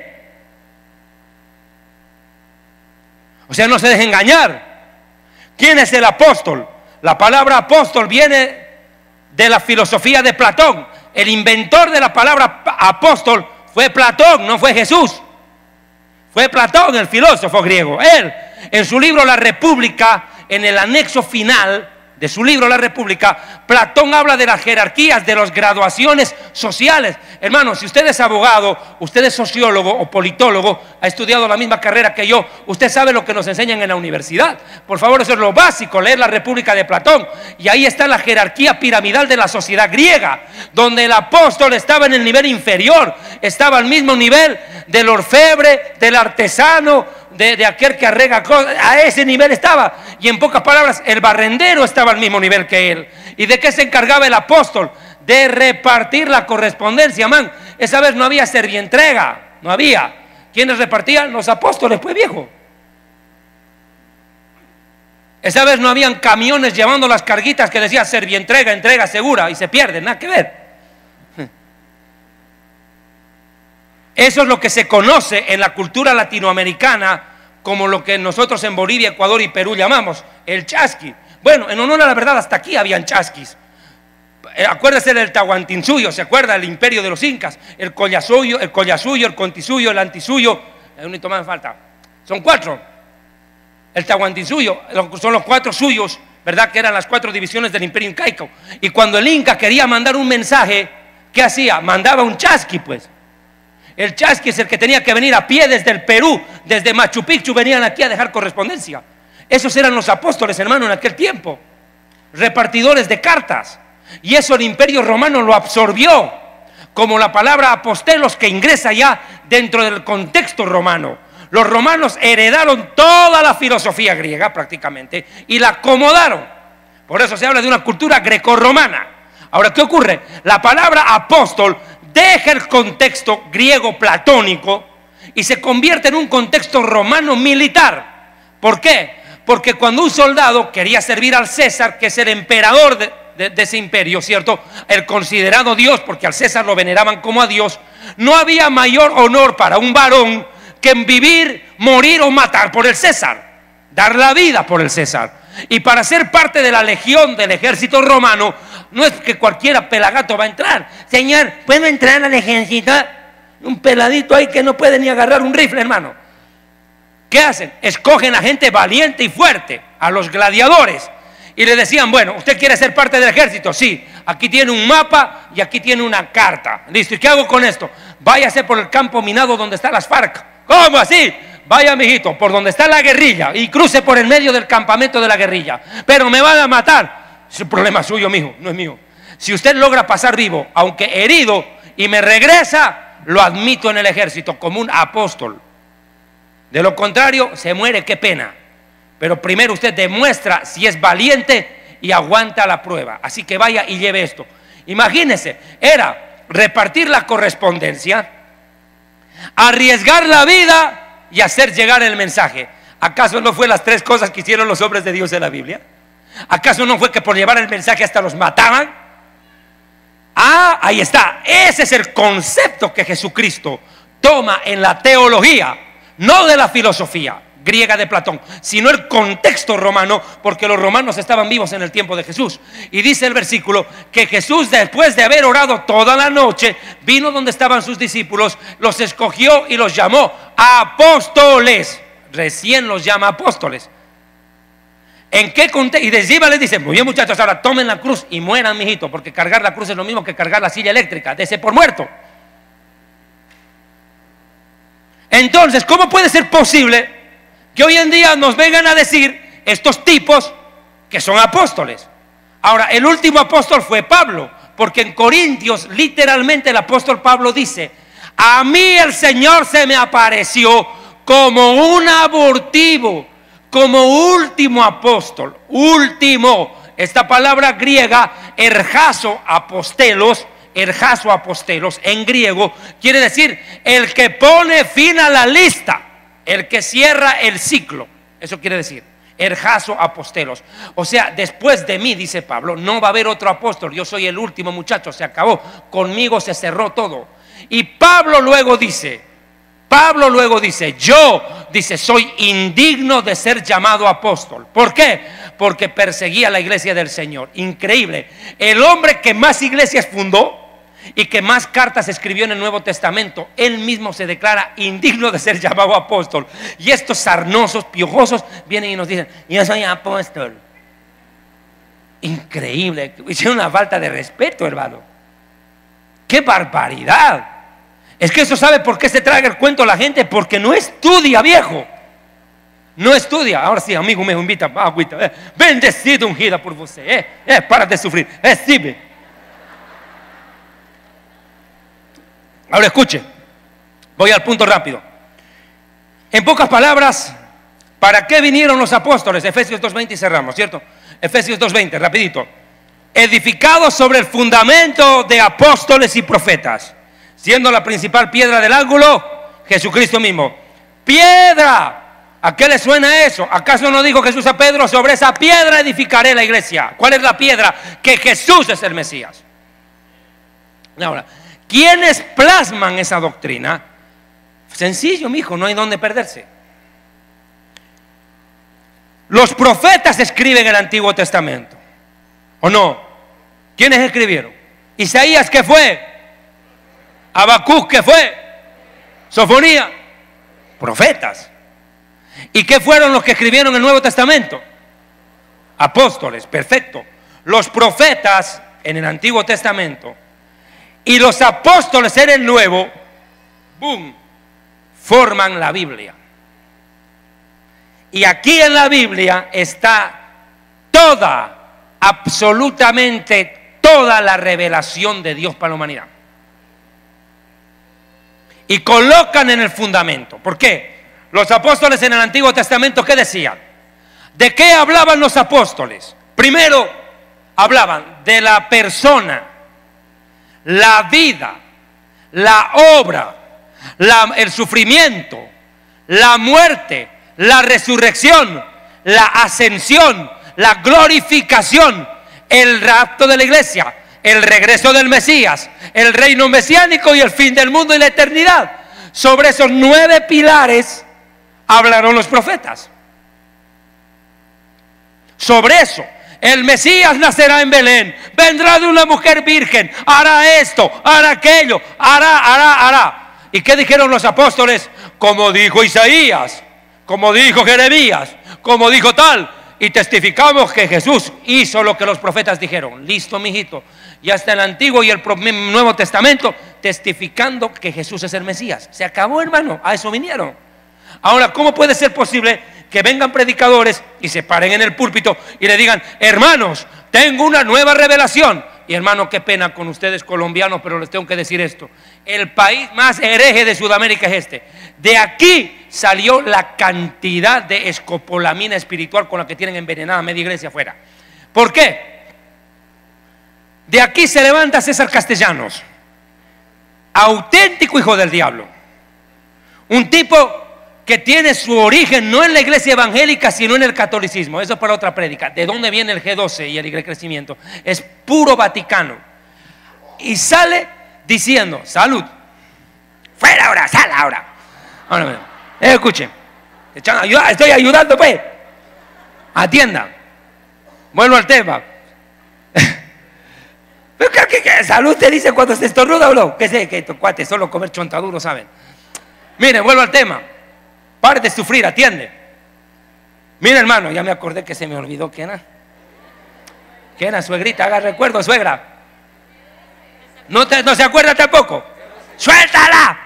Speaker 1: O sea, no se dejen engañar. ¿Quién es el apóstol? La palabra apóstol viene de la filosofía de Platón. El inventor de la palabra apóstol fue Platón, no fue Jesús. Fue Platón, el filósofo griego. Él, en su libro La República, en el anexo final de su libro La República, Platón habla de las jerarquías, de las graduaciones sociales. Hermano, si usted es abogado, usted es sociólogo o politólogo, ha estudiado la misma carrera que yo, usted sabe lo que nos enseñan en la universidad. Por favor, eso es lo básico, leer La República de Platón. Y ahí está la jerarquía piramidal de la sociedad griega, donde el apóstol estaba en el nivel inferior, estaba al mismo nivel del orfebre, del artesano, De, de aquel que arrega cosas. A ese nivel estaba. Y en pocas palabras, el barrendero estaba al mismo nivel que él. ¿Y de qué se encargaba el apóstol? De repartir la correspondencia, man. Esa vez no había servientrega, no había. ¿Quiénes repartían? Los apóstoles, pues, viejo. Esa vez no habían camiones llevando las carguitas que decía servientrega, entrega segura, y se pierden, nada que ver. Eso es lo que se conoce en la cultura latinoamericana como lo que nosotros en Bolivia, Ecuador y Perú llamamos el chasqui. Bueno, en honor a la verdad, hasta aquí habían chasquis. Acuérdese del Tahuantinsuyo, ¿se acuerda? El imperio de los incas, el Collasuyo, el Collasuyo, el Contisuyo, el Antisuyo, el único más falta. Son cuatro. El Tahuantinsuyo, son los cuatro suyos, ¿verdad? Que eran las cuatro divisiones del imperio incaico. Y cuando el Inca quería mandar un mensaje, ¿qué hacía? Mandaba un chasqui, pues. El chasqui es el que tenía que venir a pie desde el Perú, desde Machu Picchu, venían aquí a dejar correspondencia. Esos eran los apóstoles, hermano, en aquel tiempo. Repartidores de cartas. Y eso el imperio romano lo absorbió como la palabra apostelos, que ingresa ya dentro del contexto romano. Los romanos heredaron toda la filosofía griega prácticamente y la acomodaron. Por eso se habla de una cultura grecorromana. Ahora, ¿qué ocurre? La palabra apóstol deja el contexto griego platónico y se convierte en un contexto romano militar. ¿Por qué? Porque cuando un soldado quería servir al César, que es el emperador de, de, de ese imperio, ¿cierto? El considerado Dios, porque al César lo veneraban como a Dios, no había mayor honor para un varón que en vivir, morir o matar por el César, dar la vida por el César. Y para ser parte de la legión del ejército romano, no es que cualquiera pelagato va a entrar. Señor, ¿puedo entrar al ejército? Un peladito ahí que no puede ni agarrar un rifle, hermano. ¿Qué hacen? Escogen a gente valiente y fuerte, a los gladiadores, y le decían, bueno, ¿usted quiere ser parte del ejército? Sí, aquí tiene un mapa y aquí tiene una carta. Listo, ¿y qué hago con esto? Váyase por el campo minado donde están las FARC. ¿Cómo así? Vaya, mijito, por donde está la guerrilla y cruce por el medio del campamento de la guerrilla. Pero me van a matar. Es un problema suyo, mijo, no es mío. Si usted logra pasar vivo, aunque herido, y me regresa, lo admito en el ejército como un apóstol. De lo contrario, se muere, qué pena. Pero primero usted demuestra si es valiente y aguanta la prueba. Así que vaya y lleve esto. Imagínese, era repartir la correspondencia, arriesgar la vida y hacer llegar el mensaje. ¿Acaso no fue las tres cosas que hicieron los hombres de Dios en la Biblia? ¿Acaso no fue que por llevar el mensaje hasta los mataban? Ah, ahí está. Ese es el concepto que Jesucristo toma en la teología, no de la filosofía griega de Platón, sino el contexto romano, porque los romanos estaban vivos en el tiempo de Jesús. Y dice el versículo que Jesús, después de haber orado toda la noche, vino donde estaban sus discípulos, los escogió y los llamó apóstoles. Recién los llama apóstoles. ¿En qué contexto? Y encima les dice, muy bien, muchachos, ahora tomen la cruz y mueran, mijito, porque cargar la cruz es lo mismo que cargar la silla eléctrica, dese por muerto. Entonces, ¿cómo puede ser posible que hoy en día nos vengan a decir estos tipos que son apóstoles? Ahora, el último apóstol fue Pablo, porque en Corintios literalmente el apóstol Pablo dice, a mí el Señor se me apareció como un abortivo, como último apóstol, último. Esta palabra griega, ergazo apostelos, ergazo apostelos en griego, quiere decir el que pone fin a la lista, el que cierra el ciclo. Eso quiere decir ergazo apostelos. O sea, después de mí, dice Pablo, no va a haber otro apóstol. Yo soy el último, muchacho, se acabó. Conmigo se cerró todo. Y Pablo luego dice, Pablo luego dice, yo, dice, soy indigno de ser llamado apóstol. ¿Por qué? Porque perseguía la iglesia del Señor. Increíble. El hombre que más iglesias fundó y que más cartas escribió en el Nuevo Testamento, él mismo se declara indigno de ser llamado apóstol. Y estos sarnosos, piojosos, vienen y nos dicen, yo soy apóstol. Increíble. Es una falta de respeto, hermano. ¡Qué barbaridad! Es que eso, ¿sabe por qué se traga el cuento la gente? Porque no estudia, viejo. No estudia. Ahora sí, amigo, me invita a agüita. Eh, bendecido, ungida por você. Eh, eh, para de sufrir. Recibe. Ahora escuche. Voy al punto rápido. En pocas palabras, ¿para qué vinieron los apóstoles? Efesios dos veinte y cerramos, ¿cierto? Efesios dos veinte, rapidito. Edificados sobre el fundamento de apóstoles y profetas, siendo la principal piedra del ángulo Jesucristo mismo. ¡Piedra! ¿A qué le suena eso? ¿Acaso no dijo Jesús a Pedro, sobre esa piedra edificaré la iglesia? ¿Cuál es la piedra? Que Jesús es el Mesías. Ahora, ¿quiénes plasman esa doctrina? Sencillo, mijo, no hay dónde perderse. Los profetas escriben el Antiguo Testamento, ¿o no? ¿Quiénes escribieron? Isaías, ¿qué fue? Habacuc, ¿qué fue? Sofonía, profetas. ¿Y qué fueron los que escribieron el Nuevo Testamento? Apóstoles, perfecto. Los profetas en el Antiguo Testamento y los apóstoles en el Nuevo, boom, forman la Biblia. Y aquí en la Biblia está toda, absolutamente toda la revelación de Dios para la humanidad. Y colocan en el fundamento. ¿Por qué? Los apóstoles en el Antiguo Testamento, ¿qué decían? ¿De qué hablaban los apóstoles? Primero, hablaban de la persona, la vida, la obra, la, el sufrimiento, la muerte, la resurrección, la ascensión, la glorificación, el rapto de la iglesia, el regreso del Mesías, el reino mesiánico y el fin del mundo y la eternidad. Sobre esos nueve pilares hablaron los profetas. Sobre eso, el Mesías nacerá en Belén, vendrá de una mujer virgen, hará esto, hará aquello, hará, hará, hará. ¿Y qué dijeron los apóstoles? Como dijo Isaías, como dijo Jeremías, como dijo tal. Y testificamos que Jesús hizo lo que los profetas dijeron. Listo, mijito. Ya está el Antiguo y el Nuevo Testamento testificando que Jesús es el Mesías. Se acabó, hermano. A eso vinieron. Ahora, ¿cómo puede ser posible que vengan predicadores y se paren en el púlpito y le digan: hermanos, tengo una nueva revelación? Y hermano, qué pena con ustedes colombianos, pero les tengo que decir esto: el país más hereje de Sudamérica es este. De aquí salió la cantidad de escopolamina espiritual con la que tienen envenenada media iglesia afuera. ¿Por qué? De aquí se levanta César Castellanos, auténtico hijo del diablo, un tipo que tiene su origen no en la iglesia evangélica, sino en el catolicismo. Eso es para otra prédica. ¿De dónde viene el G doce y el crecimiento? Es puro Vaticano. Y sale diciendo: salud, fuera ahora, sal ahora. Ahora, eh, escuchen, estoy ayudando, pues. Atienda. Vuelvo al tema. Pero ¿qué, qué, qué? Salud te dice cuando se estornuda o no. ¿Qué sé? Que estos cuates solo comer chontaduro saben. Miren, vuelvo al tema. Pare de sufrir, atiende. Mira, hermano, ya me acordé que se me olvidó. ¿Quién era? ¿Quién era? Suegrita, haga recuerdo, suegra. ¿No, te, no se acuerda tampoco? ¡Suéltala!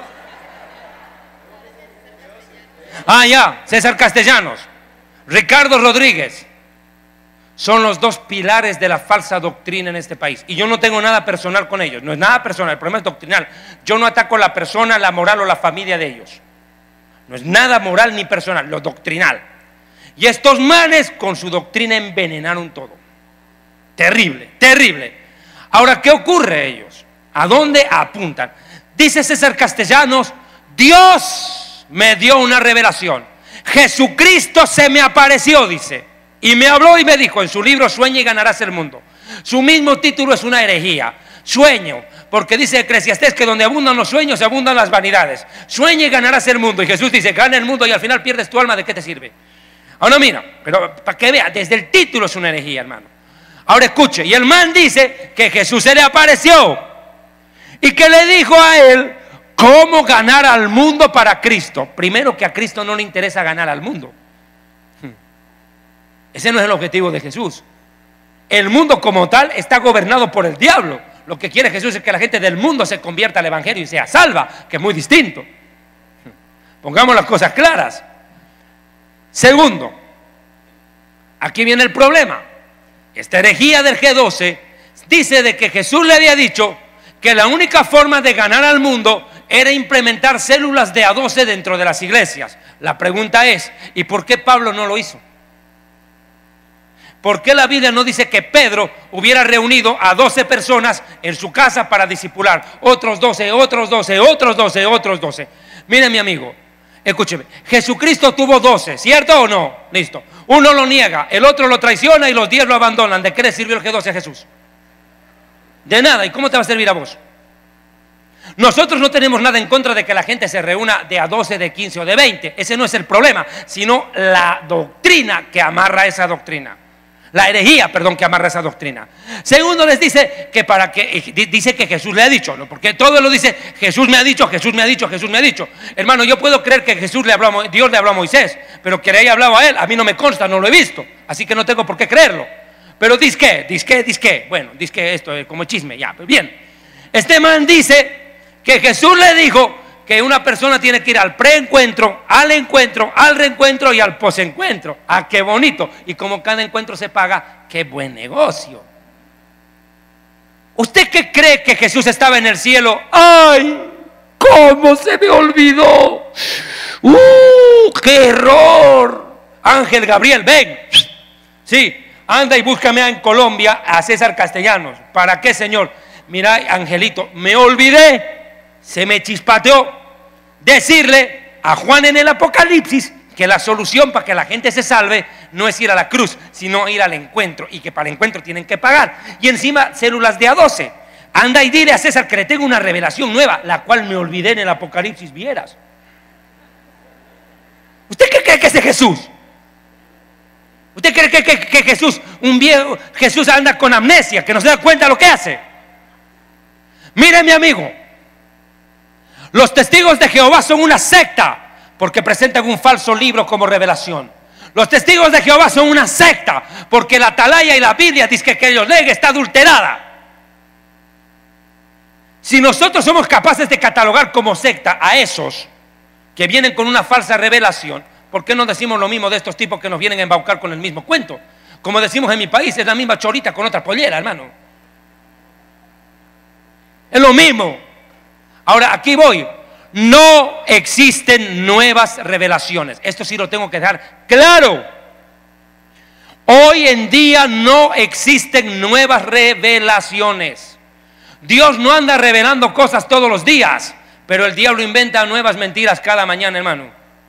Speaker 1: Ah, ya, César Castellanos, Ricardo Rodríguez. Son los dos pilares de la falsa doctrina en este país. Y yo no tengo nada personal con ellos. No es nada personal, el problema es doctrinal. Yo no ataco la persona, la moral o la familia de ellos. No es nada moral ni personal, lo doctrinal. Y estos manes con su doctrina envenenaron todo. Terrible, terrible. Ahora, ¿qué ocurre ellos? ¿A dónde apuntan? Dice César Castellanos: Dios me dio una revelación. Jesucristo se me apareció, dice. Y me habló y me dijo en su libro Sueña y ganarás el mundo. Su mismo título es una herejía. Sueño, porque dice Eclesiastés que donde abundan los sueños se abundan las vanidades. Sueña y ganarás el mundo. Y Jesús dice: gana el mundo y al final pierdes tu alma, ¿de qué te sirve? Ahora mira, pero para que vea, desde el título es una herejía, hermano. Ahora escuche, y el man dice que Jesús se le apareció y que le dijo a él cómo ganar al mundo para Cristo. Primero, que a Cristo no le interesa ganar al mundo. Ese no es el objetivo de Jesús. El mundo como tal está gobernado por el diablo. Lo que quiere Jesús es que la gente del mundo se convierta al evangelio y sea salva, que es muy distinto. Pongamos las cosas claras. Segundo, aquí viene el problema. Esta herejía del G doce dice de que Jesús le había dicho que la única forma de ganar al mundo era implementar células de A doce dentro de las iglesias. La pregunta es: ¿y por qué Pablo no lo hizo? ¿Por qué la Biblia no dice que Pedro hubiera reunido a doce personas en su casa para discipular? Otros doce, otros doce, otros doce, otros doce. Mire, mi amigo, escúcheme. Jesucristo tuvo doce, ¿cierto o no? Listo. Uno lo niega, el otro lo traiciona y los diez lo abandonan. ¿De qué le sirvió el G doce a Jesús? De nada. ¿Y cómo te va a servir a vos? Nosotros no tenemos nada en contra de que la gente se reúna de a doce, de quince o de veinte. Ese no es el problema, sino la doctrina que amarra esa doctrina. La herejía, perdón, que amarra esa doctrina. Segundo, les dice que para que dice que Jesús le ha dicho, ¿no? Porque todo lo dice Jesús me ha dicho, Jesús me ha dicho, Jesús me ha dicho. Hermano, yo puedo creer que Jesús le habló, Dios le habló a Moisés, pero que le haya hablado a él, a mí no me consta, no lo he visto, así que no tengo por qué creerlo. Pero dice que, dice que, dice que, bueno, dice que esto es como chisme, ya, pues bien. Este man dice que Jesús le dijo que una persona tiene que ir al preencuentro, al encuentro, al reencuentro y al posencuentro. Ah, qué bonito. Y como cada encuentro se paga, qué buen negocio. ¿Usted qué cree que Jesús estaba en el cielo? ¡Ay! ¿Cómo se me olvidó? ¡Uh! ¡Qué error! Ángel Gabriel, ven. Sí, anda y búscame en Colombia a César Castellanos. ¿Para qué, Señor? Mira, Angelito, me olvidé. Se me chispateó decirle a Juan en el Apocalipsis que la solución para que la gente se salve no es ir a la cruz, sino ir al encuentro, y que para el encuentro tienen que pagar. Y encima células de A doce. Anda y dile a César que le tengo una revelación nueva, la cual me olvidé en el Apocalipsis, vieras. ¿Usted qué cree que es de Jesús? ¿Usted cree que, que, que Jesús, un viejo, Jesús anda con amnesia, que no se da cuenta de lo que hace? Mire, mi amigo, los testigos de Jehová son una secta porque presentan un falso libro como revelación. Los testigos de Jehová son una secta porque la atalaya y la Biblia dice que ellos leen está adulterada. Si nosotros somos capaces de catalogar como secta a esos que vienen con una falsa revelación, ¿por qué no decimos lo mismo de estos tipos que nos vienen a embaucar con el mismo cuento? Como decimos en mi país, es la misma chorita con otra pollera, hermano. Es lo mismo. Ahora, aquí voy. No existen nuevas revelaciones. Esto sí lo tengo que dejar claro. Hoy en día no existen nuevas revelaciones. Dios no anda revelando cosas todos los días, pero el diablo inventa nuevas mentiras cada mañana, hermano.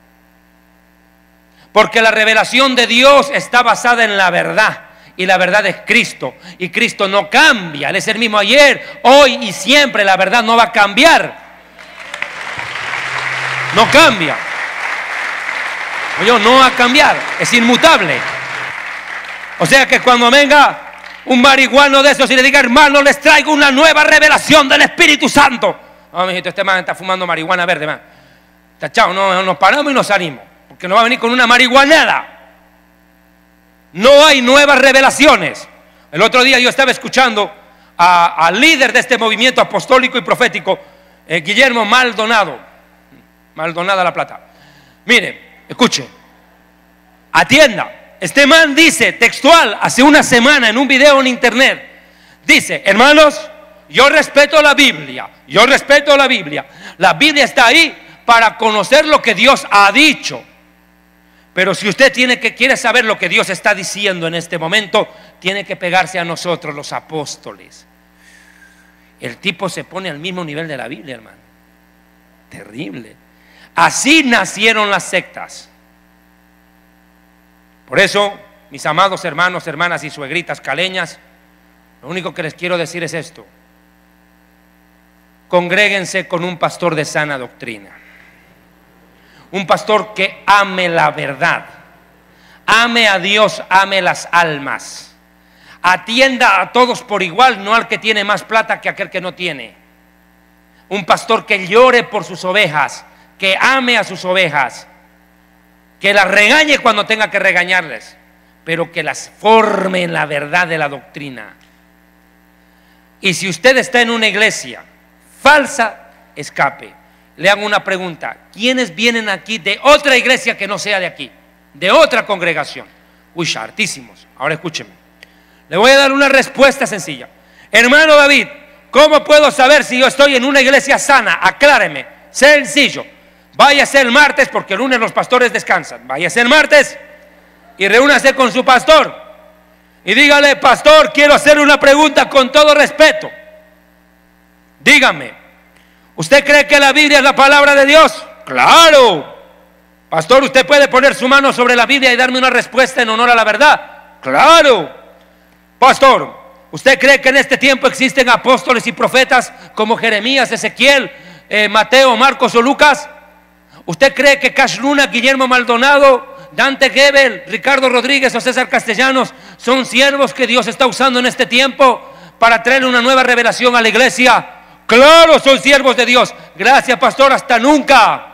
Speaker 1: Porque la revelación de Dios está basada en la verdad. Y la verdad es Cristo. Y Cristo no cambia. Él es el mismo ayer, hoy y siempre. La verdad no va a cambiar. No cambia. Oye, no va a cambiar. Es inmutable. O sea que cuando venga un marihuano de esos y le diga, hermano, les traigo una nueva revelación del Espíritu Santo. No, mijito, este man está fumando marihuana verde, man. Está chao, no, nos paramos y nos salimos. Porque no va a venir con una marihuanada. No hay nuevas revelaciones. El otro día yo estaba escuchando al líder de este movimiento apostólico y profético, eh, Guillermo Maldonado. Maldonado La Plata. Mire, escuche, atienda. Este man dice textual hace una semana en un video en internet. Dice, hermanos, yo respeto la Biblia. Yo respeto la Biblia. La Biblia está ahí para conocer lo que Dios ha dicho. Pero si usted tiene que, quiere saber lo que Dios está diciendo en este momento, tiene que pegarse a nosotros, los apóstoles. El tipo se pone al mismo nivel de la Biblia, hermano. Terrible. Así nacieron las sectas. Por eso, mis amados hermanos, hermanas y suegritas caleñas, lo único que les quiero decir es esto: congréguense con un pastor de sana doctrina. Un pastor que ame la verdad, ame a Dios, ame las almas, atienda a todos por igual, no al que tiene más plata que aquel que no tiene. Un pastor que llore por sus ovejas, que ame a sus ovejas, que las regañe cuando tenga que regañarles, pero que las forme en la verdad de la doctrina. Y si usted está en una iglesia falsa, escape. Le hago una pregunta: ¿quiénes vienen aquí de otra iglesia que no sea de aquí? De otra congregación. Uy, hartísimos. Ahora escúcheme. Le voy a dar una respuesta sencilla. Hermano David, ¿cómo puedo saber si yo estoy en una iglesia sana? Acláreme. Sencillo. Váyase el martes, porque el lunes los pastores descansan. Váyase el martes y reúnase con su pastor. Y dígale: pastor, quiero hacer una pregunta con todo respeto. Dígame, ¿usted cree que la Biblia es la palabra de Dios? Claro. Pastor, ¿usted puede poner su mano sobre la Biblia y darme una respuesta en honor a la verdad? Claro. Pastor, ¿usted cree que en este tiempo existen apóstoles y profetas como Jeremías, Ezequiel, eh, Mateo, Marcos o Lucas? ¿Usted cree que Cash Luna, Guillermo Maldonado, Dante Gebel, Ricardo Rodríguez o César Castellanos Son siervos que Dios está usando en este tiempo para traer una nueva revelación a la iglesia. Claro, son siervos de Dios. Gracias, pastor, hasta nunca.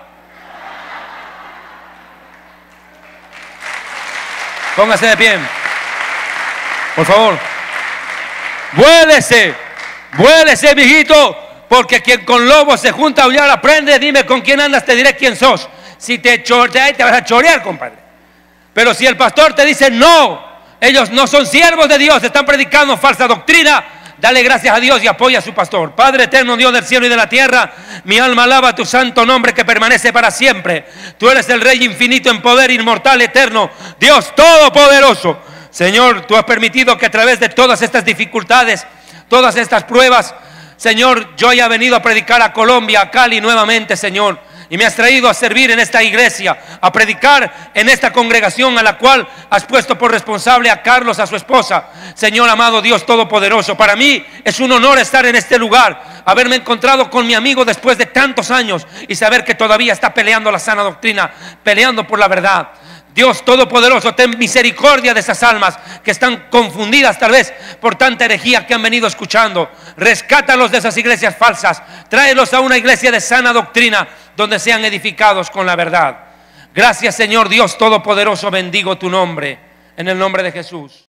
Speaker 1: Póngase de pie, por favor. Vuélese, vuélese, mijito, porque quien con lobos se junta a aullar aprende. Dime con quién andas, te diré quién sos. Si te choreas, te vas a chorear, compadre. Pero si el pastor te dice no, ellos no son siervos de Dios, están predicando falsa doctrina, dale gracias a Dios y apoya a su pastor. Padre eterno, Dios del cielo y de la tierra, mi alma alaba tu santo nombre que permanece para siempre. Tú eres el Rey infinito en poder, inmortal, eterno, Dios todopoderoso. Señor, tú has permitido que a través de todas estas dificultades, todas estas pruebas, Señor, yo haya venido a predicar a Colombia, a Cali nuevamente, Señor. Y me has traído a servir en esta iglesia, a predicar en esta congregación a la cual has puesto por responsable a Carlos, a su esposa. Señor amado Dios todopoderoso, para mí es un honor estar en este lugar, haberme encontrado con mi amigo después de tantos años y saber que todavía está peleando la sana doctrina, peleando por la verdad. Dios todopoderoso, ten misericordia de esas almas que están confundidas tal vez por tanta herejía que han venido escuchando. Rescátalos de esas iglesias falsas, tráelos a una iglesia de sana doctrina donde sean edificados con la verdad. Gracias, Señor Dios todopoderoso, bendigo tu nombre en el nombre de Jesús.